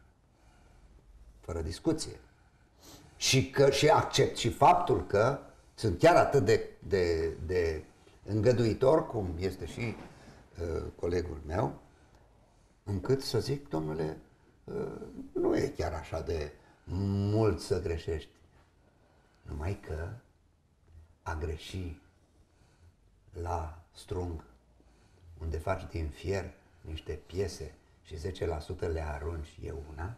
Fără discuție. Și, că, și accept și faptul că sunt chiar atât de, de, de îngăduitor, cum este și uh, colegul meu, încât să zic, domnule, uh, nu e chiar așa de mult să greșești. Numai că a greși la strung, unde faci din fier niște piese și zece la sută le arunci, e una,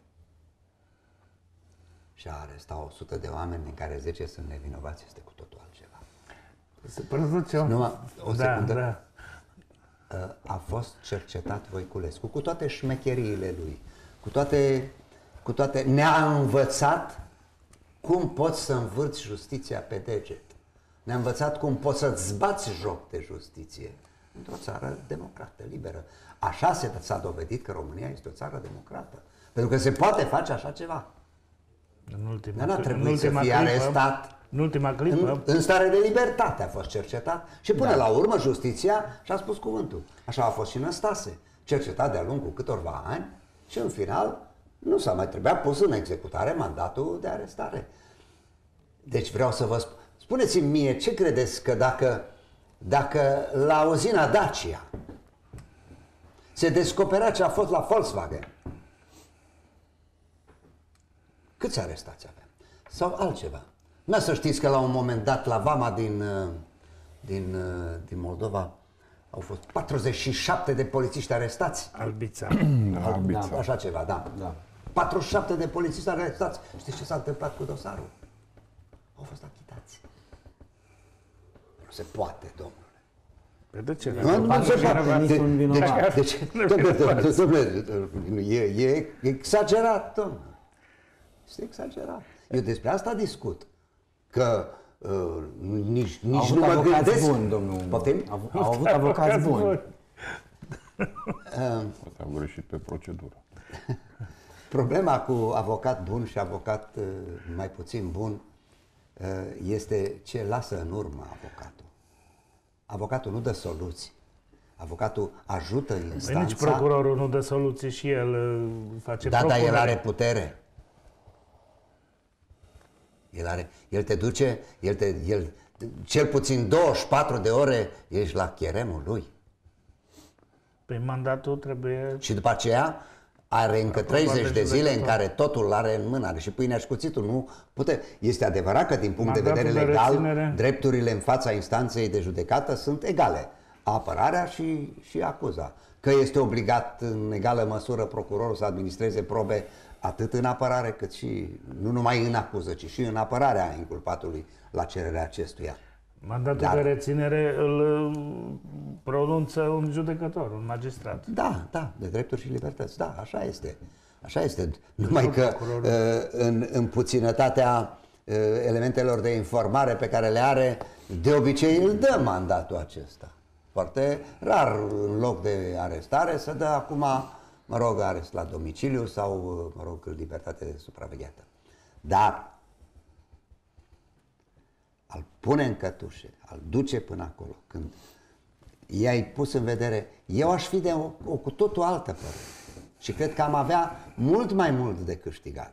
și a arestat o sută de oameni, din care zece sunt nevinovați, este cu totul altceva. Se produce un... Numai o da, secundă. da. A fost cercetat Voiculescu, cu toate șmecheriile lui, cu toate, cu toate... Ne-a învățat cum poți să învârți justiția pe deget. Ne-a învățat cum poți să-ți bați joc de justiție într-o țară democrată, liberă. Așa s-a dovedit că România este o țară democrată. Pentru că se poate face așa ceva. În ultima, N-a în trebuit să ultima fie clipă, arestat. În ultima clipă. În, în stare de libertate a fost cercetat și până da. la urmă justiția și-a spus cuvântul. Așa a fost și Năstase, cercetat de-a lungul câtorva ani și în final nu s-a mai trebuit pus în executare mandatul de arestare. Deci vreau să vă spun, spuneți-mi mie ce credeți că dacă, dacă la uzina Dacia se descoperea ce a fost la Volkswagen, câți arestați avem? Sau altceva? Nu să știți că la un moment dat la vama din, din, din Moldova au fost patruzeci și șapte de polițiști arestați. Albița. Albița. Așa ceva, da. Da. patruzeci și șapte de polițiști arestați. Știți ce s-a întâmplat cu dosarul? Au fost achitați. Nu se poate, domnule. Pe de ce? Nu, nu se poate. Nici un vinovat. Deci, domnule, domnule, e, e exagerat, domnule. Este exagerat. Eu despre asta discut. Că uh, nici, nici nu mă gândesc... Buni, domnul. Poftim? Au, au avut avocați buni. Uh, Au greșit pe procedură. Problema cu avocat bun și avocat uh, mai puțin bun uh, este ce lasă în urmă avocatul. Avocatul nu dă soluții. Avocatul ajută instanța... Păi nici procurorul nu dă soluții și el uh, face Da, dar procurare. el are putere. El, are, el te duce, el te, el, cel puțin douăzeci și patru de ore ești la cheremul lui. Păi mandatul trebuie... Și după aceea are încă treizeci de zile în care totul are în mână, are și pâinea și cuțitul. Nu pute. Este adevărat că din punct Mandatul de vedere de legal, reținere. drepturile în fața instanței de judecată sunt egale. Apărarea și, și acuza. Că este obligat în egală măsură procurorul să administreze probe atât în apărare cât și, nu numai în acuză, ci și în apărarea inculpatului la cererea acestuia. Mandatul Dar- de reținere îl uh, pronunță un judecător, un magistrat. Da, da, de drepturi și libertăți, da, așa este. Așa este. Numai că procurorul. uh, în, în puținătatea uh, elementelor de informare pe care le are, de obicei îl dă mandatul acesta. Foarte rar, în loc de arestare, să dă acum, mă rog, arest la domiciliu sau, mă rog, libertate de supravegheată. Dar al pune în cătușe, al duce până acolo, când i-ai pus în vedere, eu aș fi de o, o cu totul altă părere. Și cred că am avea mult mai mult de câștigat.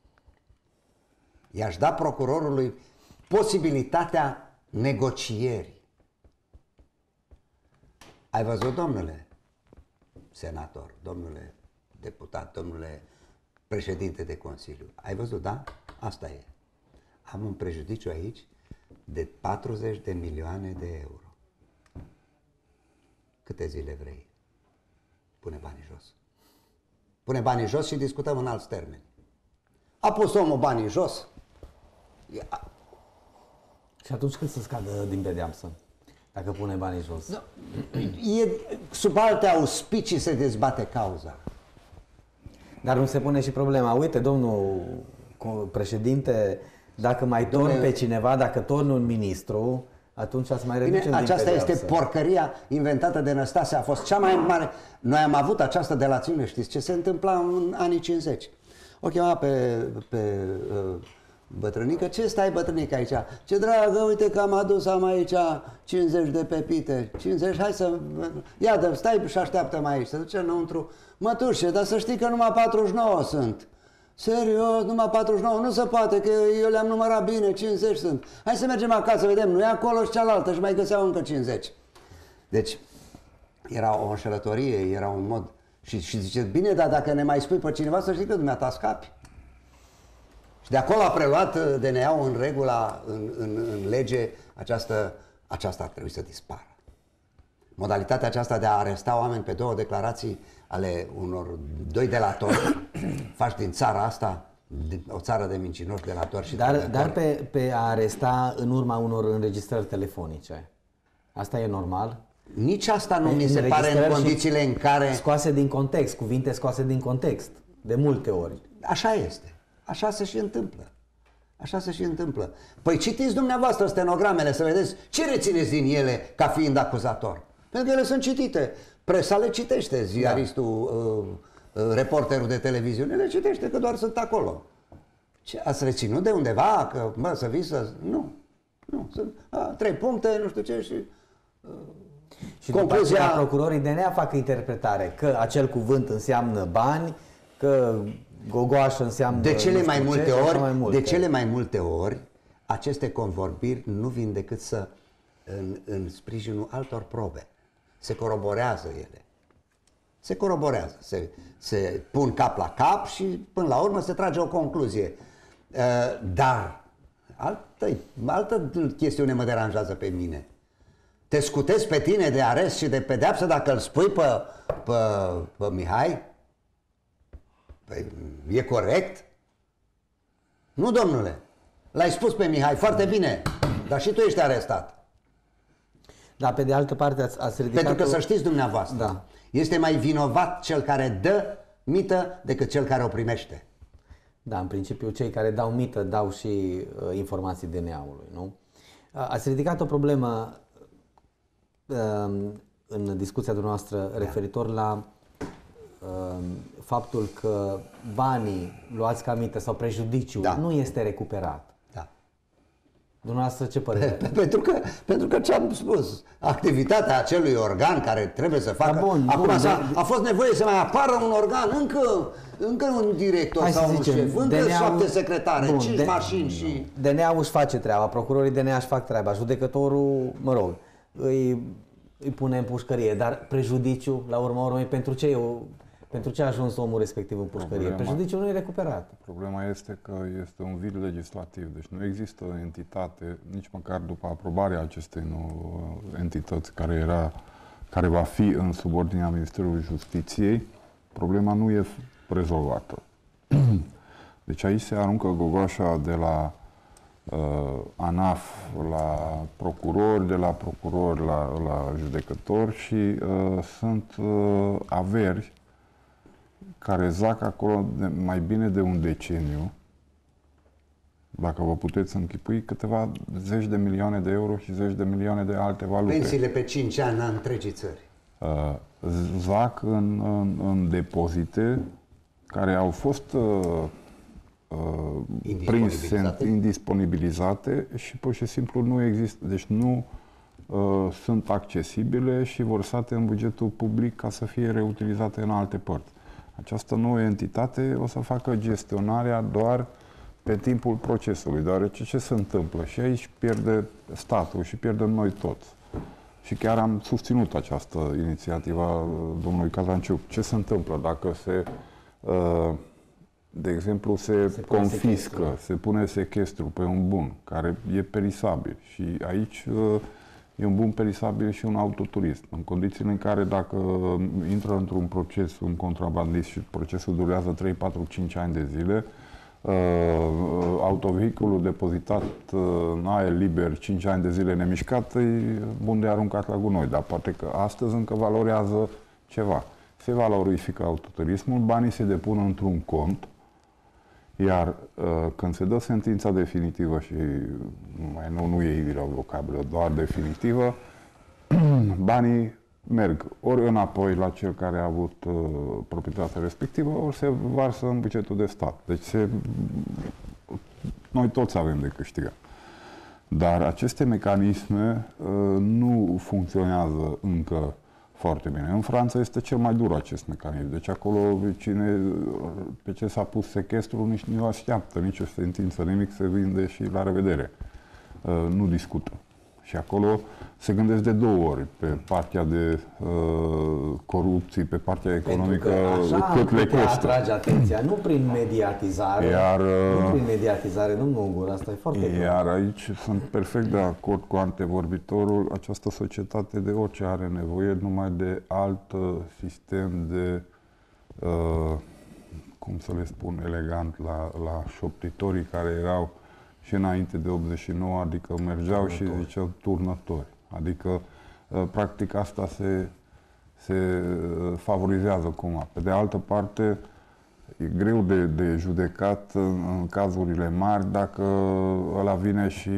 I-aș da procurorului posibilitatea negocierii. Ai văzut, domnule senator, domnule deputat, domnule președinte de Consiliu, ai văzut, da? Asta e. Am un prejudiciu aici de patruzeci de milioane de euro. Câte zile vrei? Pune banii jos. Pune banii jos și discutăm în alți termeni. A pus omul banii jos. Ia- Și atunci când să scadă din pedeapsă? Dacă pune banii jos. Da. E, sub alte auspicii se dezbate cauza. Dar nu se pune și problema. Uite, domnul co- președinte, dacă mai torni Domnule- pe cineva, dacă torni un ministru, atunci să mai reducem Bine, din aceasta pedeapsă. este porcăria inventată de Năstase. A fost cea mai mare. Noi am avut această delațiune, știți ce se întâmpla în anii cincizeci. O chema pe, pe uh, bătrânică. Ce stai, bătrânică, aici? Ce dragă, uite că am adus, am aici cincizeci de pepite. cincizeci, hai să... Ia, dă, stai și așteaptă-mă aici. Se duce înăuntru. Mătușe, dar să știi că numai patruzeci și nouă sunt. Serios, numai patruzeci și nouă, nu se poate, că eu le-am numărat bine, cincizeci sunt. Hai să mergem acasă, vedem, nu e acolo și cealaltă și mai găseau încă cincizeci. Deci, era o înșelătorie, era un mod... Și, și zice, bine, dar dacă ne mai spui pe cineva, să știi că dumneata scapi. Și de acolo a preluat D N A-ul în regula, în, în, în lege, această, aceasta ar trebui să dispară. Modalitatea aceasta de a aresta oameni pe două declarații ale unor doi delatori, faci din țara asta o țară de mincinoși, delatori și Dar, dar pe, pe a aresta în urma unor înregistrări telefonice, asta e normal? Nici asta nu mi se pare în condițiile în care... Scoase din context, cuvinte scoase din context, de multe ori. Așa este. Așa se și întâmplă. Așa se și întâmplă. Păi citiți dumneavoastră stenogramele să vedeți ce rețineți din ele ca fiind acuzator. Pentru că ele sunt citite. Presa le citește, ziaristul, da. uh, uh, reporterul de televiziune le citește, că doar sunt acolo. Ce, ați reținut de undeva? Că, mă, să vii să... Nu. Nu. Sunt a, trei puncte, nu știu ce și... Uh, și concluzia... după procurorii D N A fac interpretare că acel cuvânt înseamnă bani, că gogoașă înseamnă... De cele mai multe ce, ori, mai multe. de cele mai multe ori, aceste convorbiri nu vin decât să în, în sprijinul altor probe. Se coroborează ele. Se coroborează. Se, se pun cap la cap și până la urmă se trage o concluzie. Uh, dar altă, altă chestiune mă deranjează pe mine. Te scutezi pe tine de arest și de pedeapsă dacă îl spui pe, pe, pe Mihai? Păi, e corect? Nu, domnule. L-ai spus pe Mihai foarte bine, dar și tu ești arestat. Dar pe de altă parte ați, ați ridicat... Pentru că să știți dumneavoastră, da. Este mai vinovat cel care dă mită decât cel care o primește. Da, în principiu cei care dau mită dau și uh, informații D N A-ului, nu? Uh, ați ridicat o problemă uh, în discuția dumneavoastră referitor la uh, faptul că banii luați ca mită sau prejudiciul da. nu este recuperat. Da. Dumneavoastră ce părere? Pentru că, pentru că ce-am spus, activitatea acelui organ care trebuie să facă... Da, bun, acum bun, de... a fost nevoie să mai apară un organ, încă, încă un director Hai sau un zicem, șef, încă șapte secretare, bun, cinci de, mașini și... D N A-ul își face treaba, procurorii D N A își fac treaba, judecătorul, mă rog, îi, îi pune în pușcărie, dar prejudiciul, la urma urmei, pentru ce eu... Pentru ce a ajuns omul respectiv în pușcărie? Problema, prejudiciul nu e recuperat. Problema este că este un vid legislativ, deci nu există o entitate, nici măcar după aprobarea acestei nou entități care, era, care va fi în subordinea Ministerului Justiției, problema nu e rezolvată. Deci aici se aruncă gogoașa de la uh, ANAF la procurori, de la procurori la, la judecători și uh, sunt uh, averi care zac acolo de mai bine de un deceniu, dacă vă puteți închipui, câteva zeci de milioane de euro și zeci de milioane de alte valute. Pensiile pe cinci ani în întregii țări. Uh, zac în, în, în depozite care au fost uh, uh, indisponibilizate. Prinse, indisponibilizate și pur și simplu nu există. Deci nu uh, sunt accesibile și vărsate în bugetul public ca să fie reutilizate în alte părți. Această nouă entitate o să facă gestionarea doar pe timpul procesului, deoarece ce se întâmplă? Și aici pierde statul și pierdem noi toți. Și chiar am susținut această inițiativă a domnului Cazanciuc. Ce se întâmplă dacă se, de exemplu, se, se confiscă, se pune sechestru pe un bun care e perisabil și aici e un bun perisabil și un autoturism. În condițiile în care dacă intră într-un proces un contrabandist și procesul durează trei, patru, cinci ani de zile, uh, autovehiculul depozitat uh, în aer liber cinci ani de zile nemișcat e bun de aruncat la gunoi, dar poate că astăzi încă valorează ceva. Se valorifică autoturismul, banii se depun într-un cont, iar uh, când se dă sentința definitivă și mai nou nu e irrevocabilă, doar definitivă, banii merg ori înapoi la cel care a avut uh, proprietatea respectivă, ori se varsă în bugetul de stat. Deci se, noi toți avem de câștigat. Dar aceste mecanisme uh, nu funcționează încă foarte bine. În Franța este cel mai dur acest mecanism. Deci acolo cine, pe ce s-a pus sechestrul nici nu așteaptă, nici o sentință, nimic, se vinde și la revedere. Uh, nu discută. Și acolo se gândesc de două ori pe partea de uh, corupții pe partea economică Pentru că așa cât le costă. atrage atenția, nu prin mediatizare, Iar, nu prin mediatizare, domnul Ungur, asta e foarte clar. Iar aici sunt perfect de acord cu antevorbitorul, această societate de orice are nevoie numai de alt sistem de, uh, cum să le spun elegant, la, la șoptitorii care erau și înainte de optzeci și nouă, adică mergeau turnători. Și ziceau turnători. Adică, uh, practic, asta se, se favorizează cumva. Pe de altă parte, e greu de, de judecat în, în cazurile mari dacă ăla vine și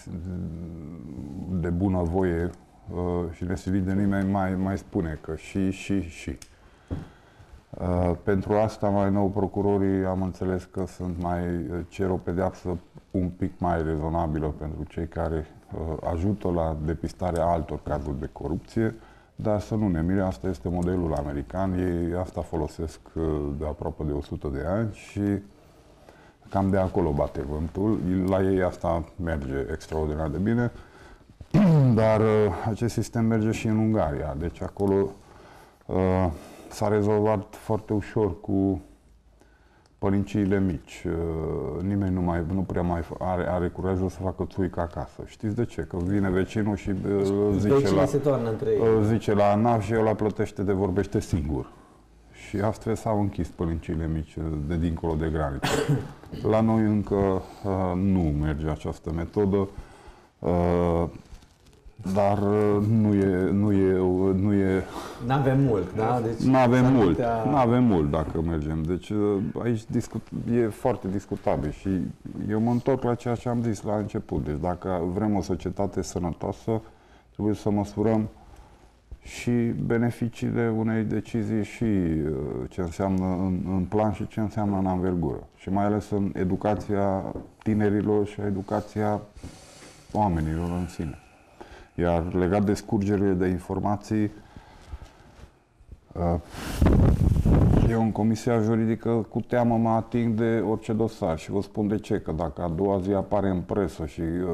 de bunăvoie uh, și nesilit de nimeni mai, mai spune că și, și, și. Uh, pentru asta, mai nou, procurorii am înțeles că sunt mai, cer o pedeapsă un pic mai rezonabilă pentru cei care uh, ajută la depistarea altor cazuri de corupție. Dar să nu ne mire, asta este modelul american, ei asta folosesc de aproape de o sută de ani și cam de acolo bate vântul. La ei asta merge extraordinar de bine, dar acest sistem merge și în Ungaria. Deci acolo uh, s-a rezolvat foarte ușor cu pălinciile mici. Uh, nimeni nu, mai, nu prea mai are, are curajul să facă țuică acasă. Știți de ce? Că vine vecinul și uh, zice, la, se toarnă între ei. Uh, zice la ANAF și ăla plătește de vorbește singur. Și astfel s-au închis pălinciile mici de dincolo de graniță. La noi încă uh, nu merge această metodă, uh, dar uh, nu e... Nu e, nu e N-avem mult, da? Deci n-avem mult, putea... n-avem mult dacă mergem. Deci uh, aici discut, e foarte discutabil și eu mă întorc la ceea ce am zis la început. Deci dacă vrem o societate sănătoasă, trebuie să măsurăm și beneficiile unei decizii și ce înseamnă în, în plan și ce înseamnă în anvergură. Și mai ales în educația tinerilor și educația oamenilor în sine. Iar legat de scurgerile de informații, eu în Comisia Juridică cu teamă mă ating de orice dosar și vă spun de ce, că dacă a doua zi apare în presă și uh,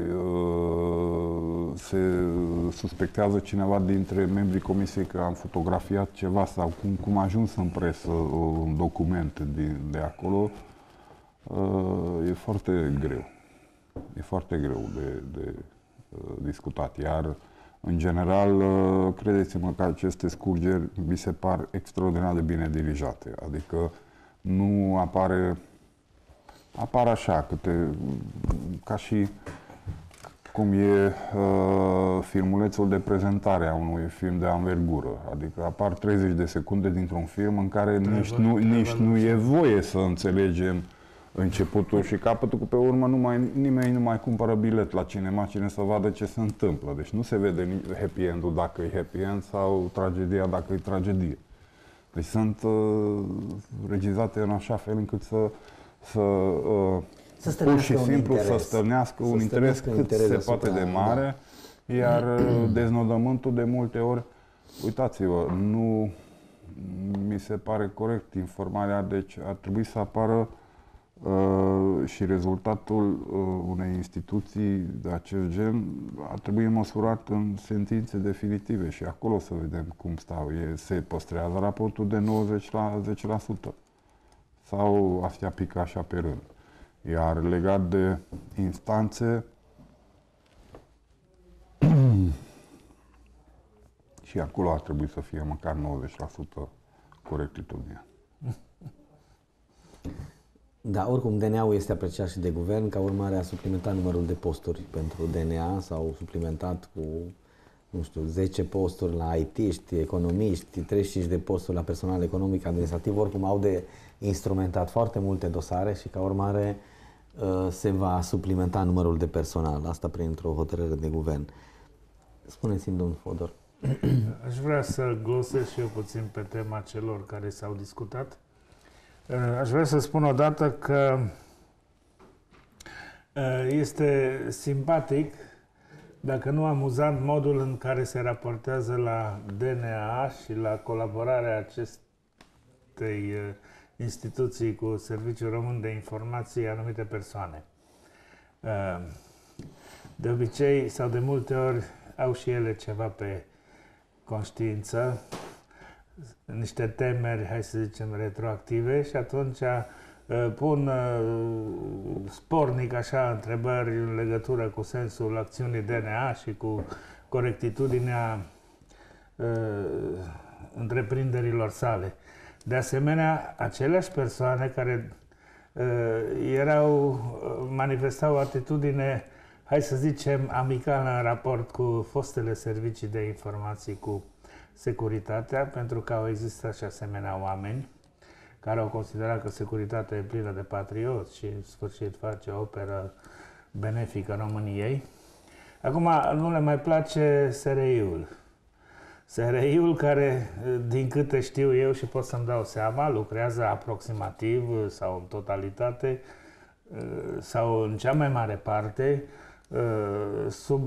uh, se suspectează cineva dintre membrii Comisiei că am fotografiat ceva sau cum, cum a ajuns în presă un document de, de acolo, uh, e foarte greu. E foarte greu de, de uh, discutat. Iar în general, credeți-mă că aceste scurgeri mi se par extraordinar de bine dirijate. Adică nu apare, apar așa, câte, ca și cum e uh, filmulețul de prezentare a unui film de anvergură. Adică apar treizeci de secunde dintr-un film în care trebuie, nici, nu, nici nu e voie să înțelegem începutul și capătul, că pe urmă nu mai, nimeni nu mai cumpără bilet la cinema, cine să vadă ce se întâmplă. Deci nu se vede happy end-ul dacă e happy end sau tragedia dacă e tragedie. Deci sunt uh, regizate în așa fel încât să, să, uh, să pur și simplu interes. să stârnească un interes cât se poate de mare, da. Iar deznodământul de multe ori, uitați-vă, nu mi se pare corect informarea, deci ar trebui să apară Uh, și rezultatul uh, unei instituții de acest gen ar trebui măsurat în sentințe definitive și acolo să vedem cum stau. E, se păstrează raportul de nouăzeci la zece la sută sau astea pică așa pe rând. Iar legat de instanțe, și acolo ar trebui să fie măcar nouăzeci la sută corectitudine. Da, oricum D N A-ul este apreciat și de guvern, ca urmare a suplimentat numărul de posturi pentru D N A, s-au suplimentat cu, nu știu, zece posturi la I T-ști, economiști, treizeci și cinci de posturi la personal economic administrativ, oricum au de instrumentat foarte multe dosare și ca urmare se va suplimenta numărul de personal, asta printr-o hotărâre de guvern. Spuneți-mi, domnul Fodor. Aș vrea să glosez și eu puțin pe tema celor care s-au discutat. Aș vrea să spun odată că este simpatic, dacă nu amuzant, modul în care se raportează la D N A și la colaborarea acestei instituții cu Serviciul Român de Informații anumite persoane. De obicei, sau de multe ori, au și ele ceva pe conștiință, niște temeri, hai să zicem, retroactive și atunci pun spornic așa întrebări în legătură cu sensul acțiunii D N A și cu corectitudinea întreprinderilor sale. De asemenea, aceleași persoane care erau, manifestau o atitudine, hai să zicem, amicală în raport cu fostele servicii de informații, cu securitatea, pentru că au existat și asemenea oameni care au considerat că securitatea e plină de patrioți și în sfârșit face o operă benefică României. Acum nu le mai place S R I-ul. S R I-ul care, din câte știu eu și pot să-mi dau seama, lucrează aproximativ sau în totalitate sau în cea mai mare parte sub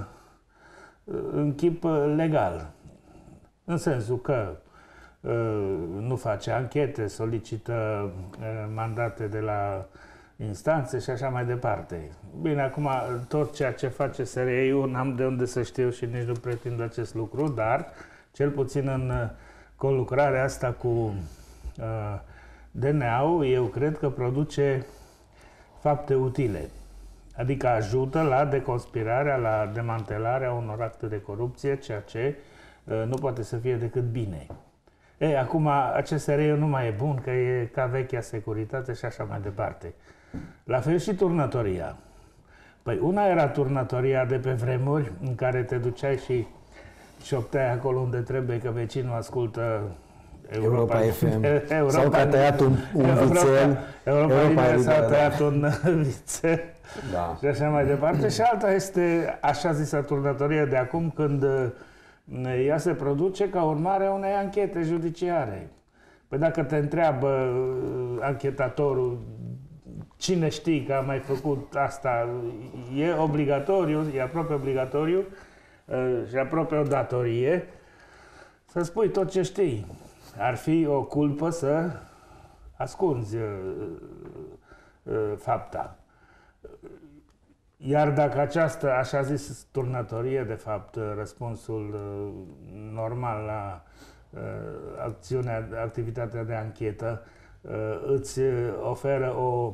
în chip legal. În sensul că nu face anchete, solicită mandate de la instanțe și așa mai departe. Bine, acum tot ceea ce face S R I-ul n-am de unde să știu și nici nu pretind acest lucru, dar cel puțin în conlucrarea asta cu uh, D N A-ul, eu cred că produce fapte utile. Adică ajută la deconspirarea, la demantelarea unor acte de corupție, ceea ce uh, nu poate să fie decât bine. Ei, acum acest S R I nu mai e bun, că e ca vechea securitate și așa mai departe. La fel și turnătoria. Păi una era turnătoria de pe vremuri, în care te duceai și șopteai acolo unde trebuie, că vecinul ascultă Europa, Europa F M. Europa, sau că a tăiat un, un Europa, vițel. Europa, Europa Europa s-a tăiat da. un vițel. Da. Și așa mai departe. Și alta este așa zisă turnătorie de acum, când ea se produce ca urmare a unei anchete judiciare. Păi dacă te întreabă anchetatorul cine știi că a mai făcut asta, e obligatoriu, e aproape obligatoriu și aproape o datorie să spui tot ce știi. Ar fi o culpă să ascunzi fapta. Iar dacă această, așa zis, turnătorie, de fapt, răspunsul normal la acțiunea, activitatea de anchetă, îți oferă o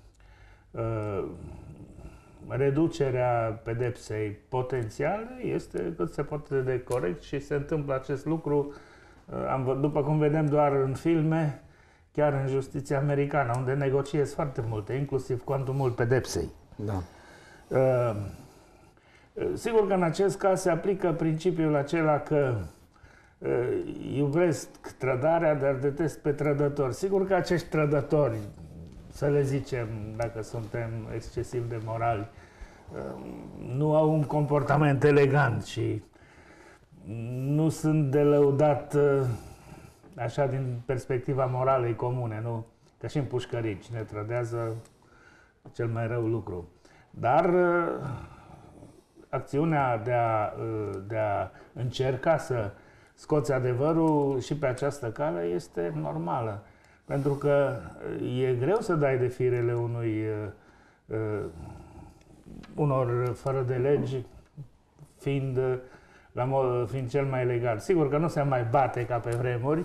reducerea pedepsei potențiale, este cât se poate de corect și se întâmplă acest lucru, am, după cum vedem doar în filme, chiar în justiția americană, unde negociezi foarte multe, inclusiv cuantumul pedepsei. Da. Uh, sigur că în acest caz se aplică principiul acela că uh, iubesc trădarea, dar detest pe trădători. Sigur că acești trădători, să le zicem, dacă suntem excesiv de morali, uh, nu au un comportament elegant și nu sunt de lăudat uh, așa din perspectiva moralei comune, nu? Ca și în pușcării, cine trădează cel mai rău lucru. Dar uh, acțiunea de a, uh, de a încerca să scoți adevărul și pe această cale este normală. Pentru că e greu să dai de firele unui, uh, uh, unor fără de legi, fiind, uh, la mod, fiind cel mai legal. Sigur că nu se mai bate ca pe vremuri,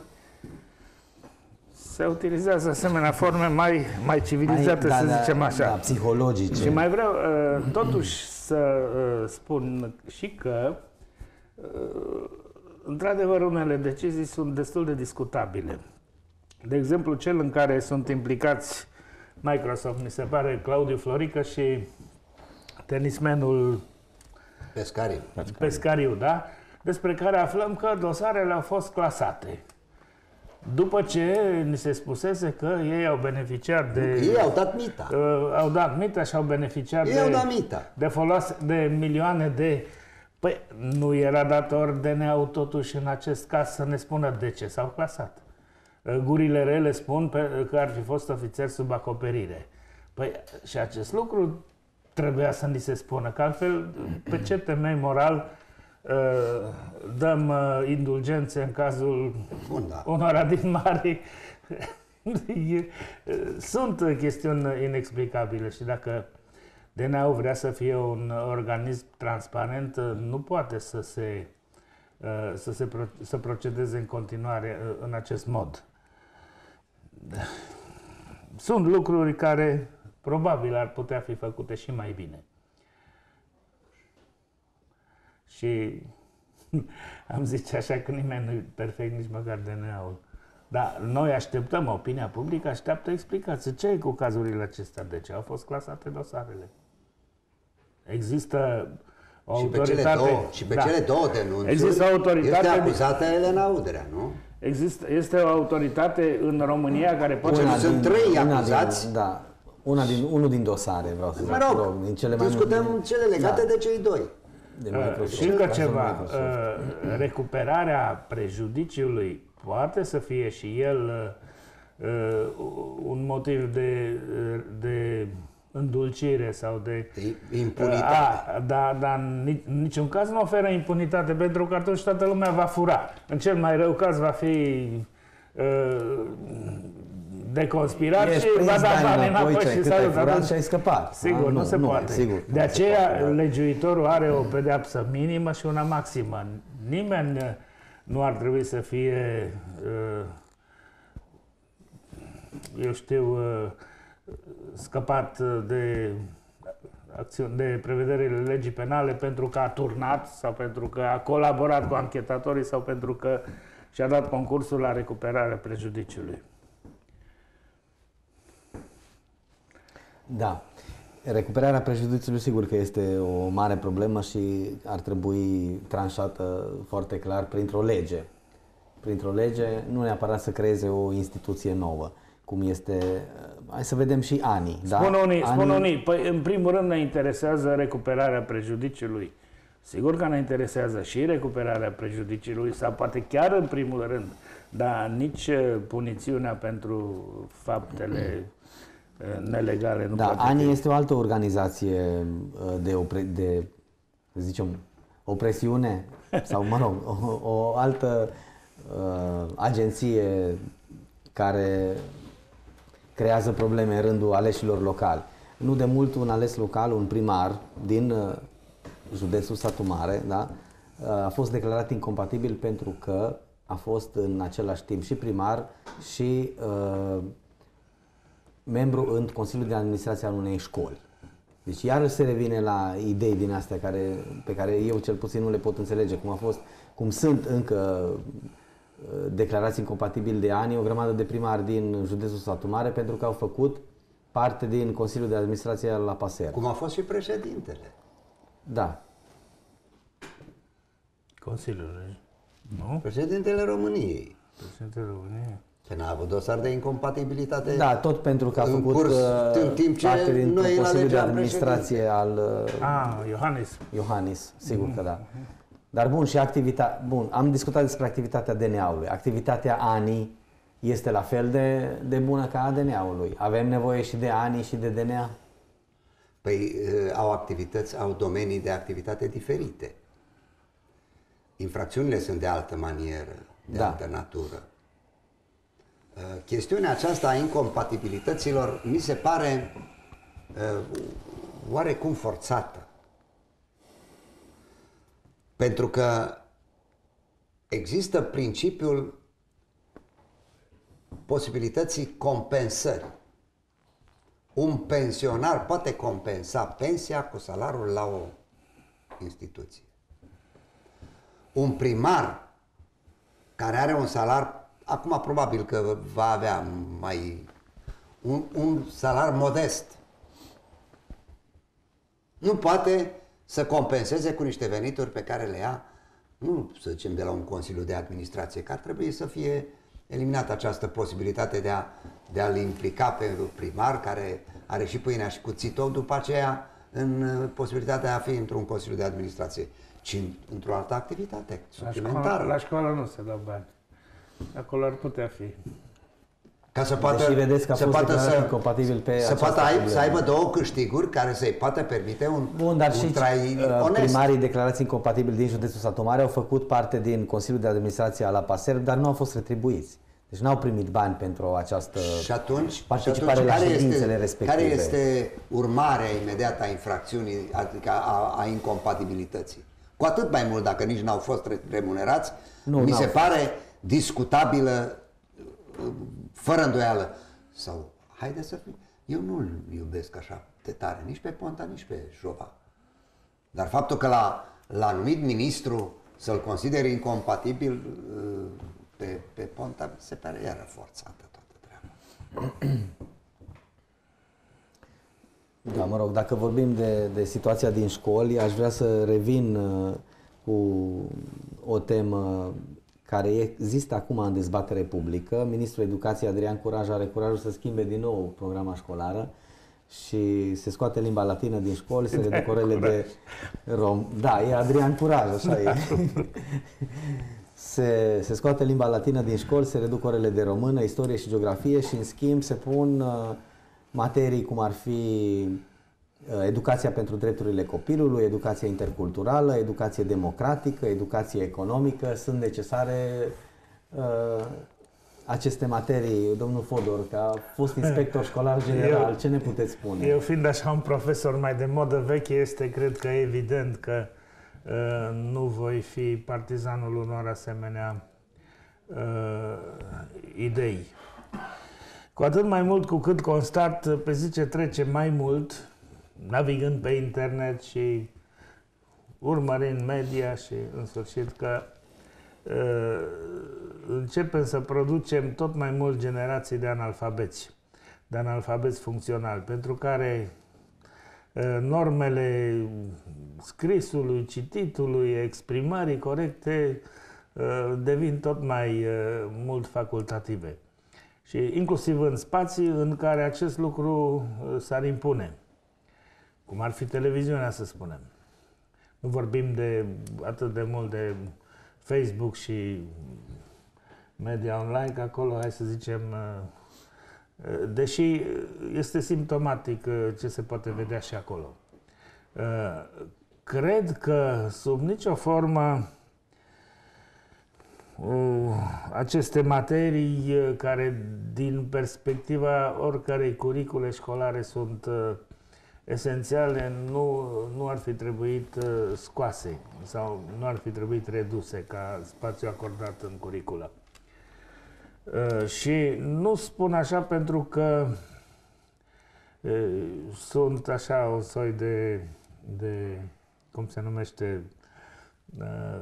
se utilizează asemenea forme mai, mai civilizate, mai, da, să zicem așa. Da, psihologice. Și mai vreau uh, totuși să uh, spun și că uh, într-adevăr unele decizii sunt destul de discutabile. De exemplu, cel în care sunt implicați Microsoft, mi se pare, Claudiu Florică și tenismenul Pescariu. Pescariu, da? Despre care aflăm că dosarele au fost clasate. După ce ni se spusese că ei au beneficiat de... Ei au dat mita. Uh, au dat mita și au beneficiat ei de... au dat mita. De folos, de milioane de... Păi, nu era dator D N A-ul totuși în acest caz să ne spună de ce s-au clasat. Uh, gurile rele spun pe, că ar fi fost ofițeri sub acoperire. Păi, și acest lucru trebuia să ni se spună, că altfel, pe ce temei moral dăm indulgențe în cazul Bun, da. unora din mari. Sunt chestiuni inexplicabile și dacă D N A-ul vrea să fie un organism transparent, nu poate să se să, se, să procedeze în continuare în acest mod. Sunt lucruri care probabil ar putea fi făcute și mai bine. Și am zice așa că nimeni nu e perfect, nici măcar D N A-ul. Dar noi așteptăm, opinia publică așteaptă explicații. Ce e cu cazurile acestea? De ce au fost clasate dosarele? Există o și autoritate... Pe cele două, și pe da. cele două denunțuri există o autoritate, este acuzată Elena Udrea, nu? Există, este o autoritate în România care poate... Una sunt din, trei acuzați. Din, da, una din, unul din dosare, vreau să zic. Mă rog, din cele mai discutăm multe, cele legate da. de cei doi. De uh, și încă ceva, uh, recuperarea prejudiciului poate să fie și el uh, un motiv de, de îndulcire sau de impunitate. Uh, dar da, în niciun caz nu oferă impunitate, pentru că atunci toată lumea va fura. În cel mai rău caz va fi uh, de conspirat și va da bani înapoi și s-a și ai scăpat. Sigur, nu, nu se nu, poate. Sigur, de aceea poate. Legiuitorul are o pedeapsă minimă și una maximă. Nimeni nu ar trebui să fie, eu știu, scăpat de, de prevederile legii penale pentru că a turnat sau pentru că a colaborat cu anchetatorii sau pentru că și-a dat concursul la recuperarea prejudiciului. Da. Recuperarea prejudiciului sigur că este o mare problemă și ar trebui tranșată foarte clar printr-o lege. Printr-o lege, nu neapărat să creeze o instituție nouă, cum este... Hai să vedem și anii. Spun da? unii, anii... spun unii, păi în primul rând ne interesează recuperarea prejudiciului. Sigur că ne interesează și recuperarea prejudiciului, sau poate chiar în primul rând, dar nici punițiunea pentru faptele nelegale nu da, poate A N I fi. este o altă organizație de, opre, de zicem, opresiune sau, mă rog, o, o altă uh, agenție care creează probleme în rândul aleșilor locali. Nu de mult un ales local, un primar din uh, județul Satu Mare, da, uh, a fost declarat incompatibil pentru că a fost în același timp și primar și uh, membru în Consiliul de Administrație al unei școli. Deci iarăși se revine la idei din astea care, pe care eu cel puțin nu le pot înțelege, cum a fost, cum sunt încă declarați incompatibili de ani o grămadă de primari din județul Satu Mare pentru că au făcut parte din Consiliul de Administrație al A P A S E R. Cum a fost și președintele. Da. Consiliul, nu? Președintele României. Președintele României. Că n-a avut dosar de incompatibilitate. Da, tot pentru că a făcut curs, în timp ce parte din noi Consiliul de Administrație al ah, Iohannis. Iohannis, sigur că da. Dar bun, și activitatea, bun, am discutat despre activitatea D N A-ului. Activitatea A N I este la fel de, de bună ca a D N A-ului. Avem nevoie și de A N I și de D N A? Păi au activități, au domenii de activitate diferite. Infracțiunile sunt de altă manieră, de da. altă natură. Chestiunea aceasta a incompatibilităților mi se pare uh, oarecum forțată. Pentru că există principiul posibilității compensării. Un pensionar poate compensa pensia cu salariul la o instituție. Un primar care are un salar, acum probabil că va avea mai un, un salar modest, nu poate să compenseze cu niște venituri pe care le ia, nu să zicem de la un Consiliu de Administrație, că ar trebui să fie eliminată această posibilitate de, a, de a-l implica pe primar, care are și pâinea și cuțitul, după aceea în posibilitatea de a fi într-un Consiliu de Administrație, ci într-o altă activitate suplimentară. La școală, la școală nu se dă bani. Acolo ar putea fi. Ca să poată, Deși vedeți că a să fost poată, să, compatibil pe să, poată ai, să aibă două câștiguri care să-i poată permite un, Bun, dar un și trai onest. Primarii declarați incompatibili din județul Satu Mare au făcut parte din Consiliul de Administrație al A P A S E R, dar nu au fost retribuiți. Deci n-au primit bani pentru această și atunci, participare și atunci, la care ședințele este, respective. Care este urmarea imediată a infracțiunii, adică a, a incompatibilității? Cu atât mai mult dacă nici n-au fost remunerați, nu, mi se pare discutabilă, fără îndoială. Sau, haide să fim, eu nu-l iubesc așa de tare, nici pe Ponta, nici pe Jova. Dar faptul că l-a numit ministru să-l consideri incompatibil pe, pe Ponta, mi se pare iară forțată toată treaba. Da, mă rog, dacă vorbim de, de situația din școli, aș vrea să revin uh, cu o temă care există acum în dezbatere publică. Ministrul Educației Adrian Curaj are curajul să schimbe din nou programa școlară și se scoate limba latină din școli, se reduc orele de rom. Da, e Adrian Curaj, așa e. Se, se scoate limba latină din școli, se reduc orele de română, istorie și geografie și în schimb se pun uh, materii cum ar fi uh, educația pentru drepturile copilului, educația interculturală, educație democratică, educație economică. Sunt necesare uh, aceste materii. Domnul Fodor, că a fost inspector școlar general, eu, ce ne puteți spune? Eu fiind așa un profesor mai de modă veche, este cred că evident că uh, nu voi fi partizanul unor asemenea uh, idei. Cu atât mai mult cu cât constat, pe zi ce trece mai mult, navigând pe internet și urmărind media și în sfârșit că uh, începem să producem tot mai mult generații de analfabeți, de analfabeți funcționali, pentru care uh, normele scrisului, cititului, exprimării corecte uh, devin tot mai uh, mult facultative. Și inclusiv în spații în care acest lucru s-ar impune, cum ar fi televiziunea, să spunem. Nu vorbim de atât de mult de Facebook și media online, că acolo, hai să zicem, deși este simptomatic ce se poate vedea și acolo. Cred că sub nicio formă aceste materii care din perspectiva oricărei curicule școlare sunt uh, esențiale nu, nu ar fi trebuit uh, scoase sau nu ar fi trebuit reduse ca spațiu acordat în curiculă. Uh, și nu spun așa pentru că uh, sunt așa o soi de, de cum se numește, uh,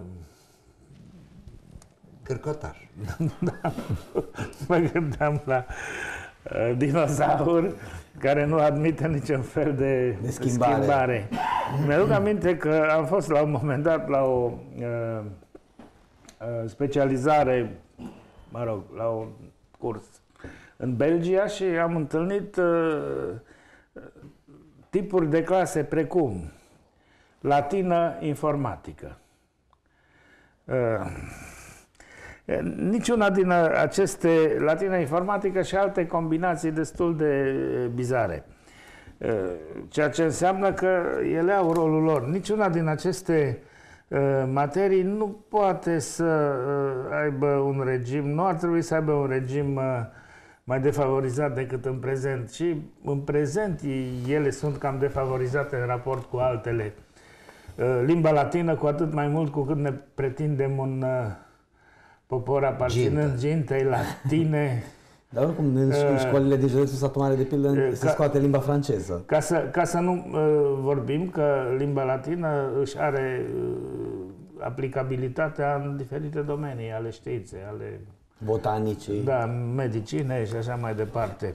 Cârcotaș. Da, mă gândeam la uh, dinozaur care nu admite niciun fel de, de schimbare. schimbare. Mi-aduc aminte că am fost la un moment dat la o uh, uh, specializare, mă rog, la un curs în Belgia și am întâlnit uh, tipuri de clase precum latină informatică. Uh, Niciuna din aceste, latină informatică și alte combinații destul de bizare. Ceea ce înseamnă că ele au rolul lor. Niciuna din aceste materii nu poate să aibă un regim, nu ar trebui să aibă un regim mai defavorizat decât în prezent. Și în prezent ele sunt cam defavorizate în raport cu altele. Limba latină, cu atât mai mult cu cât ne pretindem un popor aparținând gintei latine. Dar oricum, în uh, școlile din județul Satu Mare, de pildă, uh, se scoate limba franceză. Ca să, ca să nu uh, vorbim că limba latină își are uh, aplicabilitatea în diferite domenii ale științei, ale botanicii, da, medicine și așa mai departe.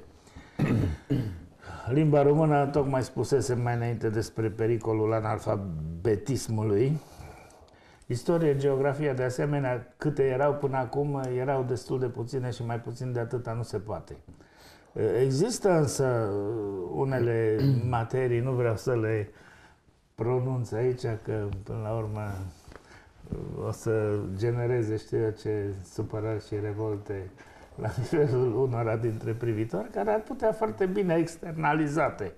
Limba română, tocmai spusesem mai înainte despre pericolul analfabetismului. Istorie, geografia, de asemenea, câte erau până acum, erau destul de puține și mai puțin de atâta nu se poate. Există însă unele materii, nu vreau să le pronunț aici, că până la urmă o să genereze, știu eu, ce supărări și revolte la nivelul unora dintre privitori, care ar putea foarte bine externalizate.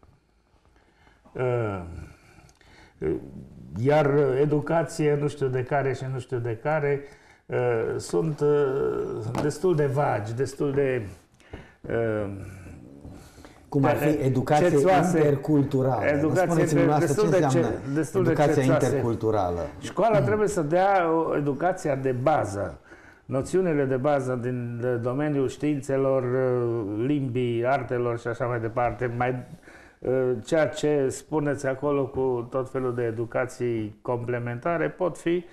Iar educație, nu știu de care și nu știu de care, uh, sunt uh, destul de vagi, destul de... Uh, Cum ar fi educație cețoase, interculturală. Educație Spuneți-mi destul ce de, înseamnă destul de educația cețoase. interculturală. Școala trebuie să dea o educația de bază. Noțiunile de bază din domeniul științelor, limbii, artelor și așa mai departe. Mai, ceea ce spuneți acolo cu tot felul de educații complementare pot fi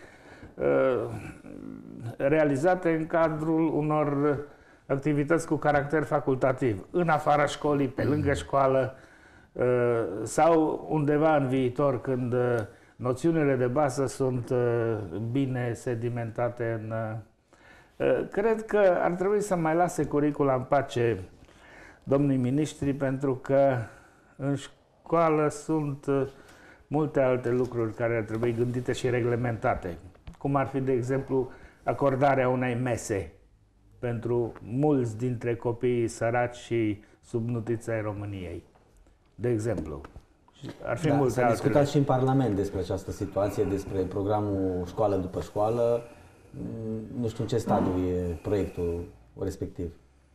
realizate în cadrul unor activități cu caracter facultativ, în afara școlii, pe lângă școală sau undeva în viitor când noțiunile de bază sunt bine sedimentate în... Cred că ar trebui să mai lase curicula în pace domnii miniștri, pentru că în școală sunt multe alte lucruri care ar trebui gândite și reglementate, cum ar fi, de exemplu, acordarea unei mese pentru mulți dintre copiii săraci și subnutiți ai României, de exemplu. Ar fi da, multe s-a altele. discutat și în Parlament despre această situație, despre programul școală după școală. Nu știu în ce stadiu e proiectul respectiv.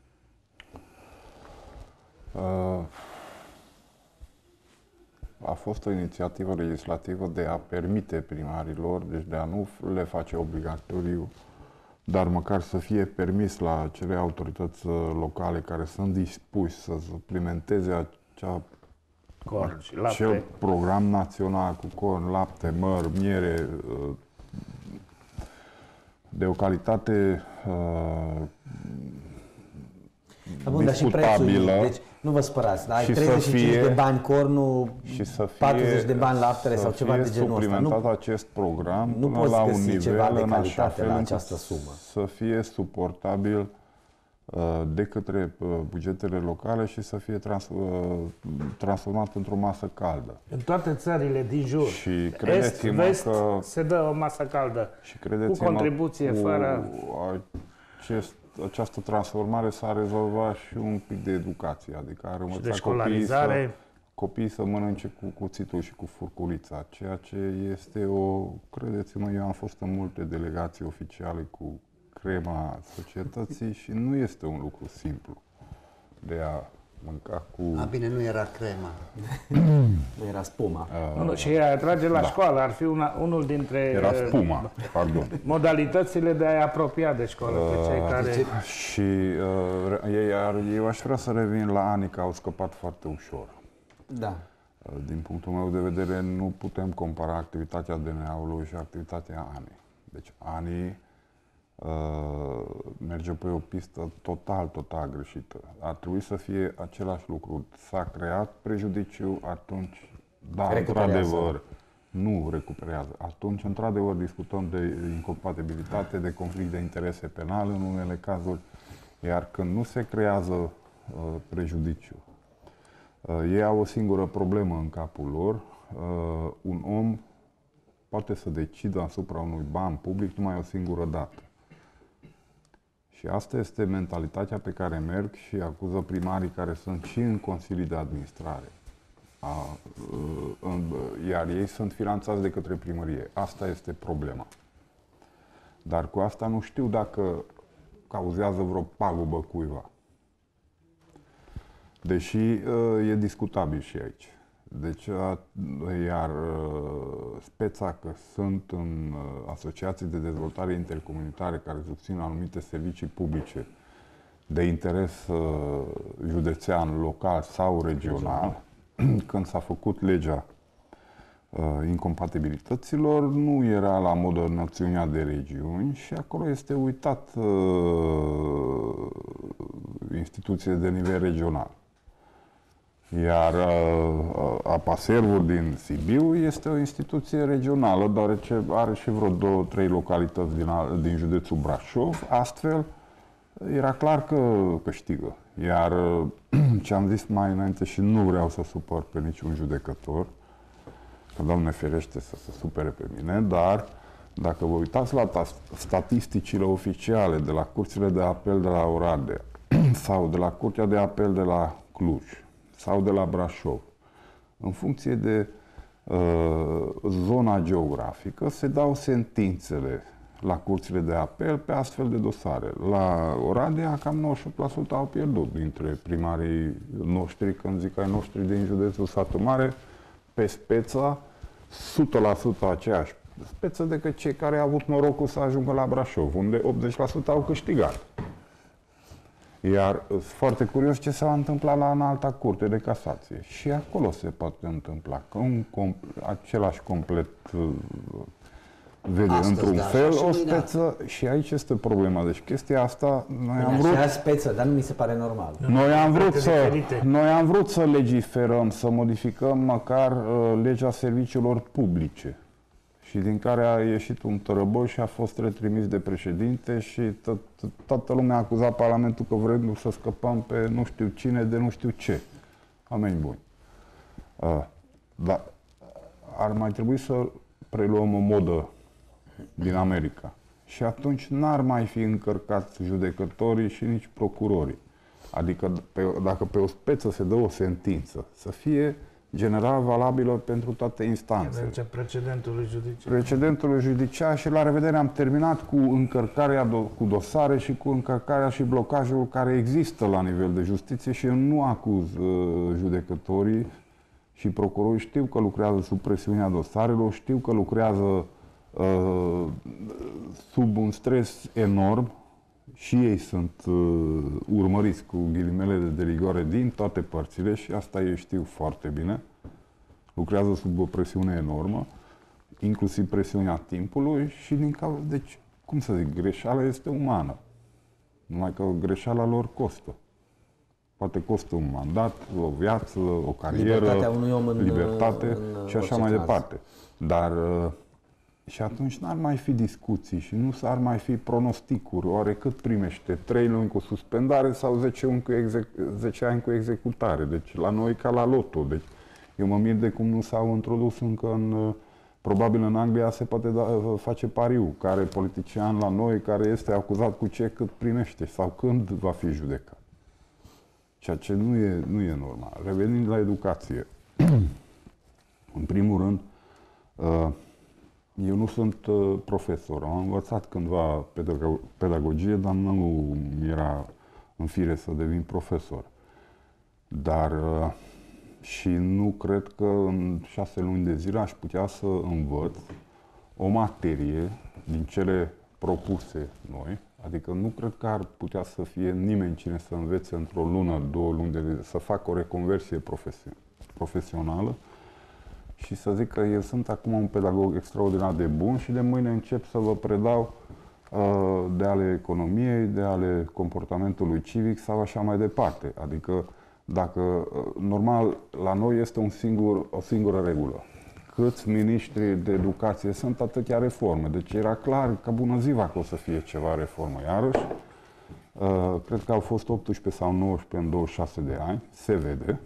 Uh, a fost o inițiativă legislativă de a permite primarilor, deci de a nu le face obligatoriu, dar măcar să fie permis la acele autorități locale care sunt dispuși să suplimenteze acea, corn și acel lapte. program național cu corn, lapte, măr, miere, de o calitate uh, Da, bun, dar și prețul, deci nu vă spărați, da? Ai treizeci și cinci de bani cornul, și să fie, patruzeci de bani laptele sau ceva de genul ăsta. suplimentat acest program nu până la un nivel ceva de în așa calitate fel la încât această sumă. să fie suportabil uh, de către uh, bugetele locale și să fie trans, uh, transformat într-o masă caldă. În toate țările din jur, și est, vest, că, se dă o masă caldă, și cu contribuție, cu fără... Acest, această transformare s-a rezolvat și un pic de educație, adică ar și de învăța școlarizare. copiii să, copiii să mănânce cu cuțitul și cu furculița, ceea ce este o, credeți-mă, eu am fost în multe delegații oficiale cu crema societății și nu este un lucru simplu de a mânca cu... A, bine, nu era crema. Nu era spuma. Uh, nu, și a trage la da. școală, ar fi una, unul dintre Era spuma, pardon. modalitățile de a-i apropia de școală pe cei care... Și uh, ei, eu aș vrea să revin la anii că au scăpat foarte ușor. Da. Din punctul meu de vedere, nu putem compara activitatea D N A-ului și activitatea ANI. Deci ANI uh, merge pe o pistă total, total greșită. Ar trebui să fie același lucru. S-a creat prejudiciu, atunci, da, într-adevăr, nu recuperează. Atunci, într-adevăr, discutăm de incompatibilitate, de conflict de interese penale în unele cazuri, iar când nu se creează uh, prejudiciu, Uh, ei au o singură problemă în capul lor. Uh, un om poate să decidă asupra unui ban public numai o singură dată. Și asta este mentalitatea pe care merg și acuză primarii care sunt și în consilii de administrare. A, uh, în, iar ei sunt finanțați de către primărie. Asta este problema. Dar cu asta nu știu dacă cauzează vreo pagubă cuiva. Deși uh, e discutabil și aici. Deci, uh, iar uh, speța că sunt în uh, asociații de dezvoltare intercomunitare care susțin anumite servicii publice de interes uh, județean, local sau regional, când s-a făcut legea uh, incompatibilităților, nu era la modă națiunea de regiuni și acolo este uitat uh, instituție de nivel regional. Iar uh, APASERV-ul din Sibiu este o instituție regională, deoarece are și vreo două, trei localități din, din județul Brașov, astfel era clar că câștigă. Iar uh, ce am zis mai înainte și nu vreau să supăr pe niciun judecător, că Doamne ferește să se supere pe mine, dar dacă vă uitați la statisticile oficiale de la curțile de apel de la Oradea sau de la Curtea de Apel de la Cluj, sau de la Brașov, în funcție de uh, zona geografică, se dau sentințele la curțile de apel pe astfel de dosare. La Oradea, cam nouăzeci și opt la sută au pierdut dintre primarii noștri, când zic ai noștri din județul Satu Mare, pe speța, o sută la sută aceeași speță decât cei care au avut norocul să ajungă la Brașov, unde optzeci la sută au câștigat. Iar foarte curios ce s-a întâmplat la Înalta Curte de Casație. Și acolo se poate întâmpla că un compl- același complet uh, vede Astăzi, într-un da, fel și o mâine speță și aici este problema. Deci chestia asta noi am În vrut, aceeași speță, dar nu mi se pare normal. noi am vrut Toate să diferite. noi am vrut să legiferăm, să modificăm măcar uh, legea serviciilor publice. Și din care a ieșit un tărăboi și a fost retrimis de președinte și tot- toată lumea a acuzat Parlamentul că vrem să scăpăm pe nu știu cine de nu știu ce. Oameni buni. Uh, dar ar mai trebui să preluăm o modă din America. Și atunci n-ar mai fi încărcați judecătorii și nici procurorii. Adică pe, dacă pe o speță se dă o sentință, să fie general valabilă pentru toate instanțele. Deci precedentului judiciar. Precedentul judiciar și la revedere am terminat cu încărcarea do- cu dosare și cu încărcarea și blocajul care există la nivel de justiție și eu nu acuz uh, judecătorii și procurorii. Știu că lucrează sub presiunea dosarelor, știu că lucrează uh, sub un stres enorm și ei sunt uh, urmăriți cu ghilimele de rigoare din toate părțile și asta ei știu foarte bine. Lucrează sub o presiune enormă, inclusiv presiunea timpului și din cauza, deci, cum să zic, greșeala este umană. Numai că greșeala lor costă. Poate costă un mandat, o viață, o carieră, Libertatea unui om în- libertate în și așa orice mai caz. departe. Dar uh, și atunci n-ar mai fi discuții și nu s-ar mai fi pronosticuri. Oare cât primește? trei luni cu suspendare sau zece ani cu, exec- zece ani cu executare? Deci la noi ca la loto. Deci eu mă mir de cum nu s-au introdus încă în... uh, Probabil în Anglia se poate da, face pariu. Care politician la noi care este acuzat cu ce cât primește sau când va fi judecat. Ceea ce nu e, nu e normal. Revenind la educație. În primul rând, uh, eu nu sunt uh, profesor. Am învățat cândva pedago- pedagogie, dar nu mi era în fire să devin profesor. Dar uh, și nu cred că în șase luni de zile aș putea să învăț o materie din cele propuse noi. Adică nu cred că ar putea să fie nimeni cine să învețe într-o lună, două luni de zile, să facă o reconversie profesi- profesională și să zic că eu sunt acum un pedagog extraordinar de bun și de mâine încep să vă predau uh, de ale economiei, de ale comportamentului civic sau așa mai departe. Adică dacă, uh, normal, la noi este un singur, o singură regulă. Câți miniștri de educație sunt, atâtea reforme. Deci era clar că bună ziua că o să fie ceva reformă. Iarăși, uh, cred că au fost optsprezece sau nouăsprezece în douăzeci și șase de ani, se vede.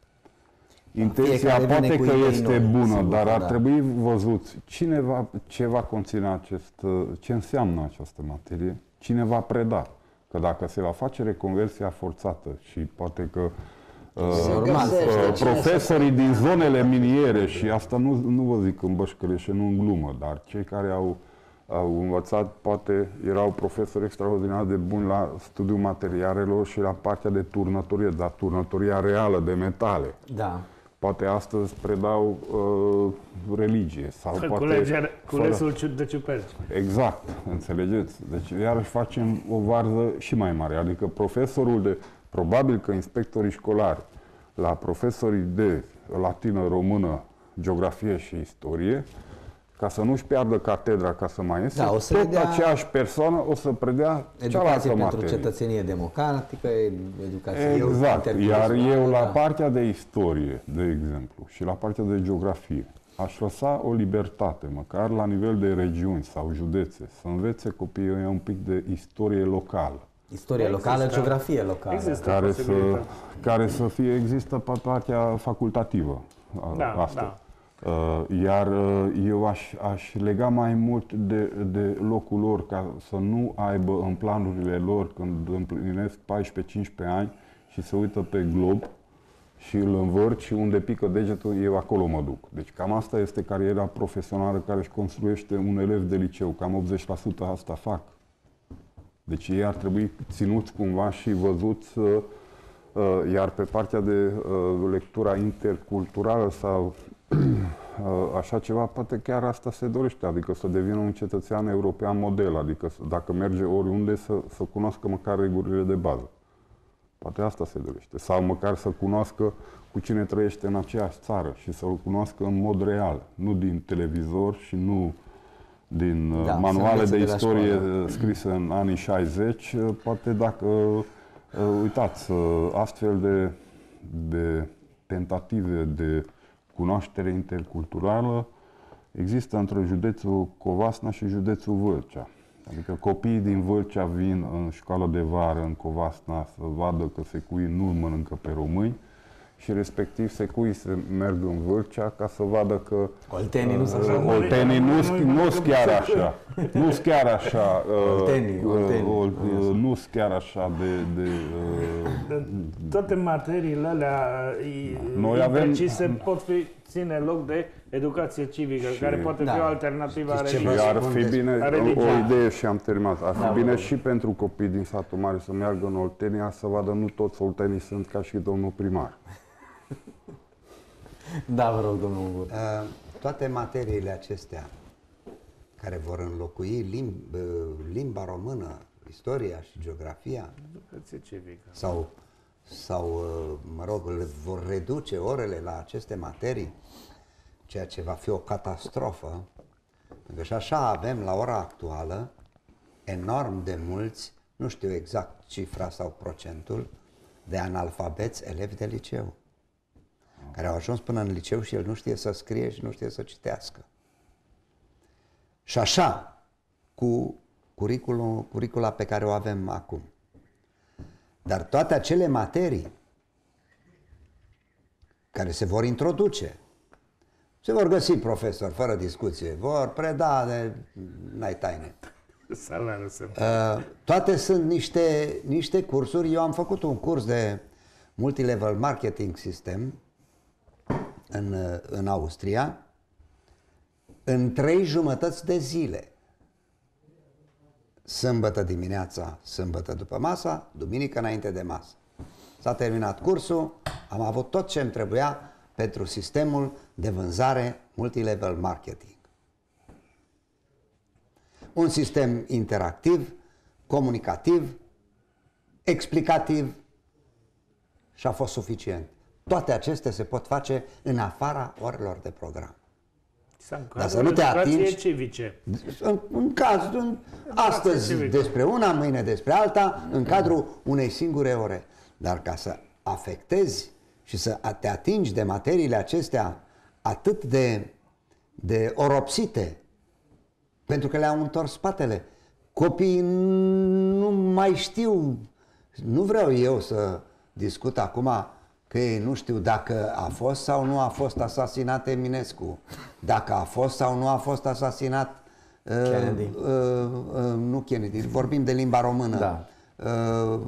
Intenția Fiecare vine poate cu că idei este noi, bună, sigur dar că ar da. trebui văzut cine va, ce va conține acest, ce înseamnă această materie, cine va preda. Că dacă se va face reconversia forțată și poate că Se uh, găsește uh, cine profesorii din zonele miniere, și asta nu, nu vă zic în bășcăle și nu în glumă, dar cei care au, au învățat, poate erau profesori extraordinar de buni la studiul materialelor și la partea de turnătorie, dar turnătoria reală de metale. Da. Poate astăzi predau uh, religie sau poate... Culegerea, culesul fără- de ciuperci. Exact, înțelegeți? Deci iarăși facem o varză și mai mare. Adică profesorul de... Probabil că inspectorii școlari la profesorii de latină, română, geografie și istorie, ca să nu-și piardă catedra, ca să mai iese, Da, o să tot redea aceeași persoană o să predea Educație cealaltă pentru materie. cetățenie democratică, educație Exact. Iar interculturală, eu la da. partea de istorie, de exemplu, și la partea de geografie, aș lăsa o libertate, măcar la nivel de regiuni sau județe, să învețe copiii ăia un pic de istorie locală. Istorie Există. locală, geografie locală. Există. Care să, posibilitate. care să fie, există pe partea facultativă. a- Da, asta. da. Uh, Iar uh, eu aș, aș lega mai mult de, de locul lor, ca să nu aibă în planurile lor, când împlinesc paisprezece cincisprezece ani și se uită pe glob, și îl învârt și unde pică degetul, eu acolo mă duc. Deci cam asta este cariera profesională care își construiește un elev de liceu. Cam optzeci la sută asta fac. Deci ei ar trebui ținuți cumva și văzuți, uh, uh, iar pe partea de uh, lectura interculturală sau uh, așa ceva, poate chiar asta se dorește, adică să devină un cetățean european model, adică dacă merge oriunde să, să cunoască măcar regulile de bază. Poate asta se dorește. Sau măcar să cunoască cu cine trăiește în aceeași țară și să-l cunoască în mod real, nu din televizor și nu din da, manuale de istorie de scrise în anii șaizeci. Poate dacă, uitați, astfel de, de tentative de cunoaștere interculturală există între județul Covasna și județul Vâlcea. Adică copiii din Vâlcea vin în școală de vară în Covasna să vadă că secuii nu mănâncă pe români și respectiv secuii se merg în Vâlcea ca să vadă că oltenii nu sunt uh, oltenii nu sunt chiar așa. Nu sunt chiar așa. Oltenii, oltenii. Nu sunt chiar așa de... de uh, toate materiile alea noi avem se pot fi ține loc de educație civică, și, care poate da. fi o alternativă a religiei. Ar fi bine, o idee și am terminat, ar fi da, bine și pentru copii din satul mare să meargă în Oltenia, să vadă nu toți oltenii sunt ca și domnul primar. Da, vă rog, domnul Ungur. Uh, toate materiile acestea care vor înlocui limb, uh, limba română, istoria și geografia, educație civică. Sau, sau, uh, mă rog, vor reduce orele la aceste materii, ceea ce va fi o catastrofă, pentru că și așa avem la ora actuală enorm de mulți, nu știu exact cifra sau procentul, de analfabeți elevi de liceu, care au ajuns până în liceu și el nu știe să scrie și nu știe să citească. Și așa, cu curiculul, curicula pe care o avem acum. Dar toate acele materii care se vor introduce, se vor găsi profesori, fără discuție, vor preda de n-ai taine. Uh, toate sunt niște, niște cursuri. Eu am făcut un curs de multilevel marketing system în, în Austria în trei jumătăți de zile. Sâmbătă dimineața, sâmbătă după masa, duminică înainte de masă. S-a terminat cursul, am avut tot ce îmi trebuia pentru sistemul de vânzare multilevel marketing. Un sistem interactiv, comunicativ, explicativ și a fost suficient. Toate acestea se pot face în afara orelor de program. Dar să nu te atingi civice. În, în caz, în, astăzi civice. Despre una, mâine despre alta, în cadrul unei singure ore. Dar ca să afectezi și să te atingi de materiile acestea atât de, de oropsite, pentru că le-au întors spatele. Copiii nu mai știu, nu vreau eu să discut acum că ei nu știu dacă a fost sau nu a fost asasinat Eminescu, dacă a fost sau nu a fost asasinat Kennedy. Uh, uh, uh, nu Kennedy, vorbim de limba română. Da. Uh,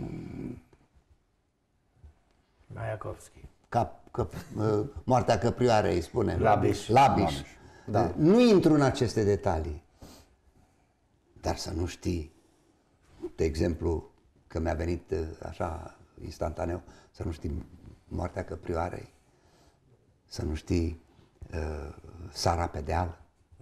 Maiakovski. Cap, cap, uh, moartea căprioarei, spunem. Labiș. Labiș. Labiș. Da. Nu intru în aceste detalii. Dar să nu știi, de exemplu, că mi-a venit așa instantaneu, să nu știi moartea căprioarei, să nu știi uh, sara pe deal.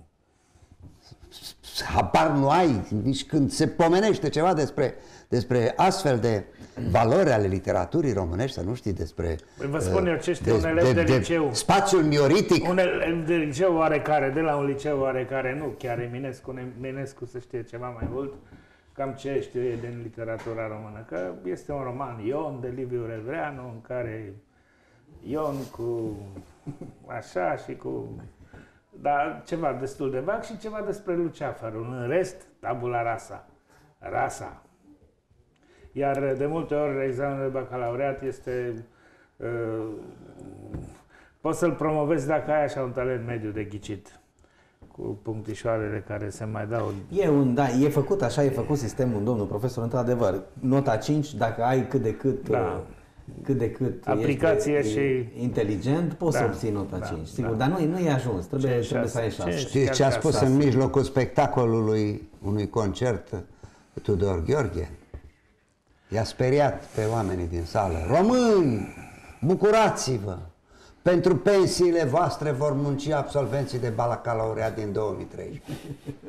Habar nu ai, nici când se pomenește ceva despre, despre astfel de valori ale literaturii românești, să nu știi despre... Vă spun eu ce știu un elev de, de liceu. De spațiul mioritic. Un elev de liceu oarecare, de la un liceu oarecare, nu chiar Eminescu, Eminescu să știe ceva mai mult, cam ce știu e din literatura română, că este un roman Ion de Liviu Revreanu, în care Ion cu așa și cu... Dar ceva destul de vag și ceva despre Luceafărul. În rest, tabula rasa. Rasa. Iar de multe ori examenul de bacalaureat este... Uh, poți să-l promovezi dacă ai așa un talent mediu de ghicit. Cu punctișoarele care se mai dau. E un, da, e făcut așa, e făcut sistemul, domnul profesor, într-adevăr. Nota cinci, dacă ai cât de cât... Da. cât de cât aplicație ești și inteligent, poți da, să obții nota da, cinci. Sigur, da. dar nu, nu e ajuns, trebuie, cinci, trebuie să ai șase, șase. cinci. Știți ce a Chiar spus ca în să- mijlocul spectacolului unui concert Tudor Gheorghe? I-a speriat pe oamenii din sală. Români, bucurați-vă! Pentru pensiile voastre vor munci absolvenții de bacalaureat din două mii treisprezece.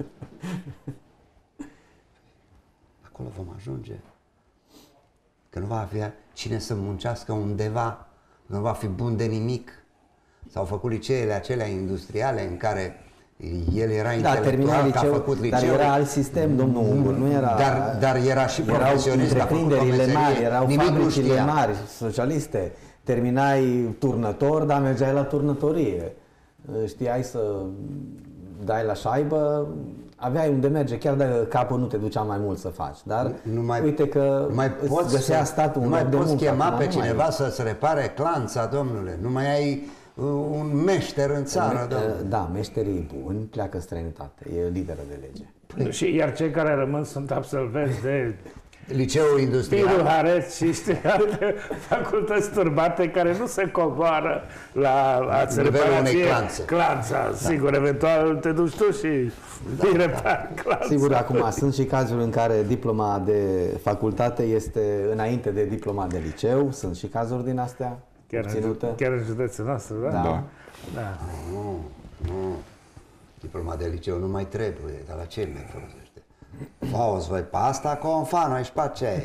Acolo vom ajunge. Că nu va avea cine să muncească undeva, nu va fi bun de nimic. S-au făcut liceele acelea industriale în care el era Da, intelectual, termina că a liceu, făcut dar liceu. era alt sistem, domnul Ungur, nu era... Dar, dar era și erau profesionist, a făcut o întreprinderile meserie, mari, erau nimic nu fabricile știa. mari, socialiste. Terminai turnător, dar mergeai la turnătorie. Știai să dai la șaibă, aveai unde merge, chiar dacă capul nu te ducea mai mult să faci. Dar Nu mai, uite că nu mai îți poți găsea să- statul nu un mai loc de poți muncă. chema Acum pe nu mai cineva e. să-ți repare clanța, domnule. Nu mai ai uh, un meșter în țară, domnule. Da, meșterii buni pleacă în străinătate, e liberă de lege. Și iar cei care rămân sunt absolvenți de Liceul Tirul industrial. Hareț și știi, alte facultăți turbate care nu se coboară la a-ți Nivelul reparație unei clanțe. clanța. Sigur, eventual te duci tu și îi repari clanța. Sigur, acum sunt și cazuri în care diploma de facultate este înainte de diploma de liceu, sunt și cazuri din astea Chiar, obținute. în, chiar în județul nostru, da? Da. Da. Da. Nu, nu. Diploma de liceu nu mai trebuie, dar la ce mai folosește? Auzi, voi, pe asta confa, și pe aceea.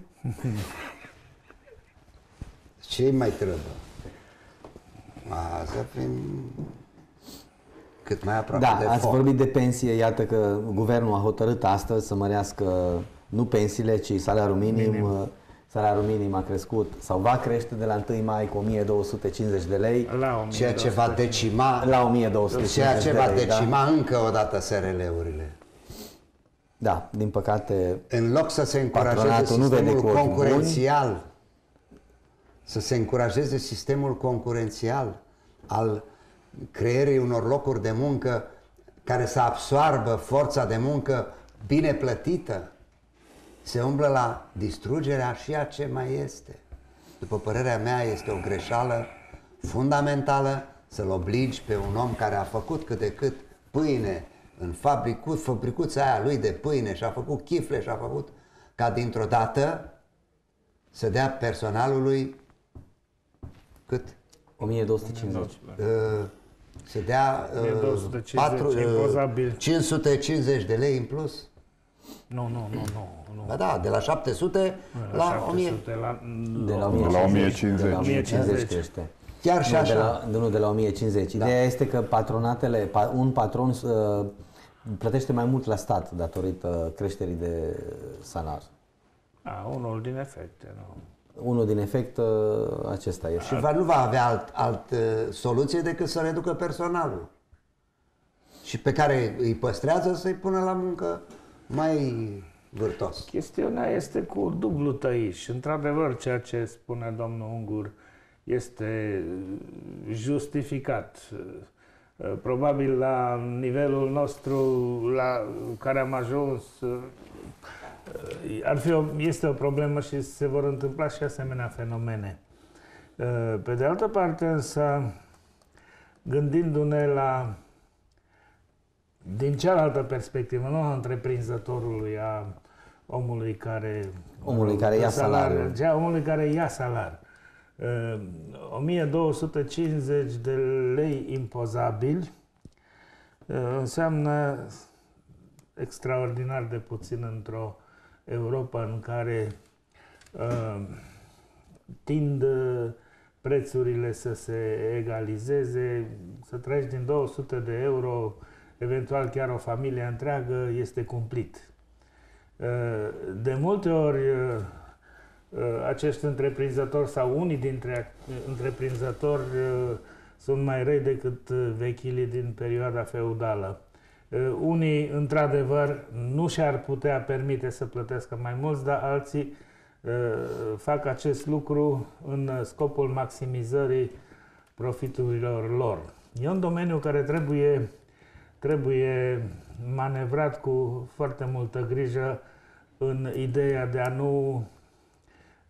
Ce mai trebuie? A, să fim cât mai aproape Da, de ați foc. vorbit de pensie, iată că guvernul a hotărât astăzi să mărească nu pensiile, ci salariul minim. minim. Salariul minim a crescut sau va crește de la întâi mai cu o mie două sute cincizeci de lei La o mie Ceea ce va decima, la o mie două sute cincizeci ceea ce de va lei. decima încă o dată S R L-urile. Da? Da, din păcate În loc să se încurajeze Patronatul nu vede sistemul cu ochi concurențial, să se încurajeze sistemul concurențial al creierii unor locuri de muncă care să absoarbă forța de muncă bine plătită, se umblă la distrugerea și a ce mai este. După părerea mea, este o greșeală fundamentală să-l obligi pe un om care a făcut cât de cât pâine în fabricu, fabricuța aia lui de pâine și a făcut chifle și a făcut ca dintr-o dată să dea personalului cât? o mie două sute cincizeci. Uh, să dea o mie două sute cincizeci patru, uh, impozabil. cinci sute cincizeci de lei în plus. Nu, nu, nu, nu. nu. Ba da, de la șapte sute la o mie. șapte sute, la, De la la o mie cincizeci. De la o mie cincizeci o mie cincizeci. crește. Chiar și Nu, așa. de la, de, nu, de la o mie cincizeci. Ideea este că patronatele, pa- un patron uh, plătește mai mult la stat datorită creșterii de salar. A, unul din efecte, nu. Unul din efect uh, acesta este. Și va, nu va avea alt, alt uh, soluție decât să reducă personalul. Și pe care îi păstrează să-i pună la muncă mai vârtos. Chestiunea este cu dublu tăiș. Într-adevăr, ceea ce spune domnul Ungur este justificat. Probabil la nivelul nostru la care am ajuns ar fi o, este o problemă și se vor întâmpla și asemenea fenomene. Pe de altă parte, însă, gândindu-ne la din cealaltă perspectivă, nu a întreprinzătorului, a omului care... Omului care ia salariul. Salariul, omului care ia salar. o mie două sute cincizeci de lei impozabili înseamnă extraordinar de puțin într-o Europa în care uh, tind prețurile să se egalizeze, să treci din două sute de euro, eventual chiar o familie întreagă, este cumplit. De multe ori acești întreprinzători sau unii dintre întreprinzători sunt mai răi decât vechilii din perioada feudală. Unii, într-adevăr, nu și-ar putea permite să plătească mai mulți, dar alții fac acest lucru în scopul maximizării profiturilor lor. E un domeniu care trebuie, trebuie manevrat cu foarte multă grijă în ideea de a nu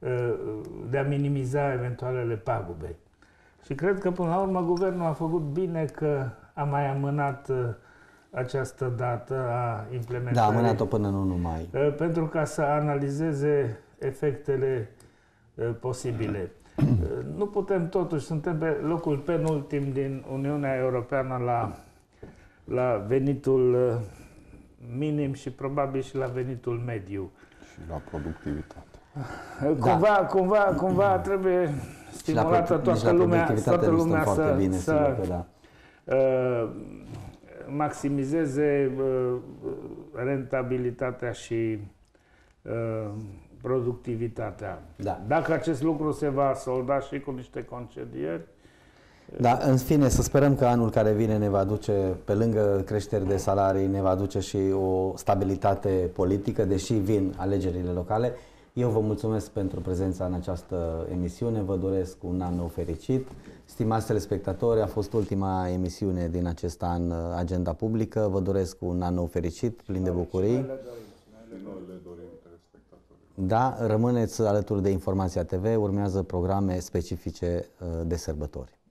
de a minimiza eventualele pagube. Și cred că, până la urmă, guvernul a făcut bine că a mai amânat această dată a implementării. Da, a amânat-o până în unu mai. Pentru ca să analizeze efectele posibile. Nu putem, totuși, suntem pe locul penultim din Uniunea Europeană la, la venitul minim și probabil și la venitul mediu. Și la productivitate. Cumva, da. cumva, cumva trebuie stimulată toată lumea, toată lumea să, bine, să că da. uh, maximizeze uh, rentabilitatea și uh, productivitatea. Da. Dacă acest lucru se va solda și cu niște concedieri. Da, în fine, să sperăm că anul care vine ne va aduce, pe lângă creșteri de salarii, ne va aduce și o stabilitate politică, deși vin alegerile locale. Eu vă mulțumesc pentru prezența în această emisiune, vă doresc un an nou fericit. Stimați telespectatori, a fost ultima emisiune din acest an Agenda Publică. Vă doresc un an nou fericit, plin de bucurii. Da, rămâneți alături de Informația T V, urmează programe specifice de sărbători.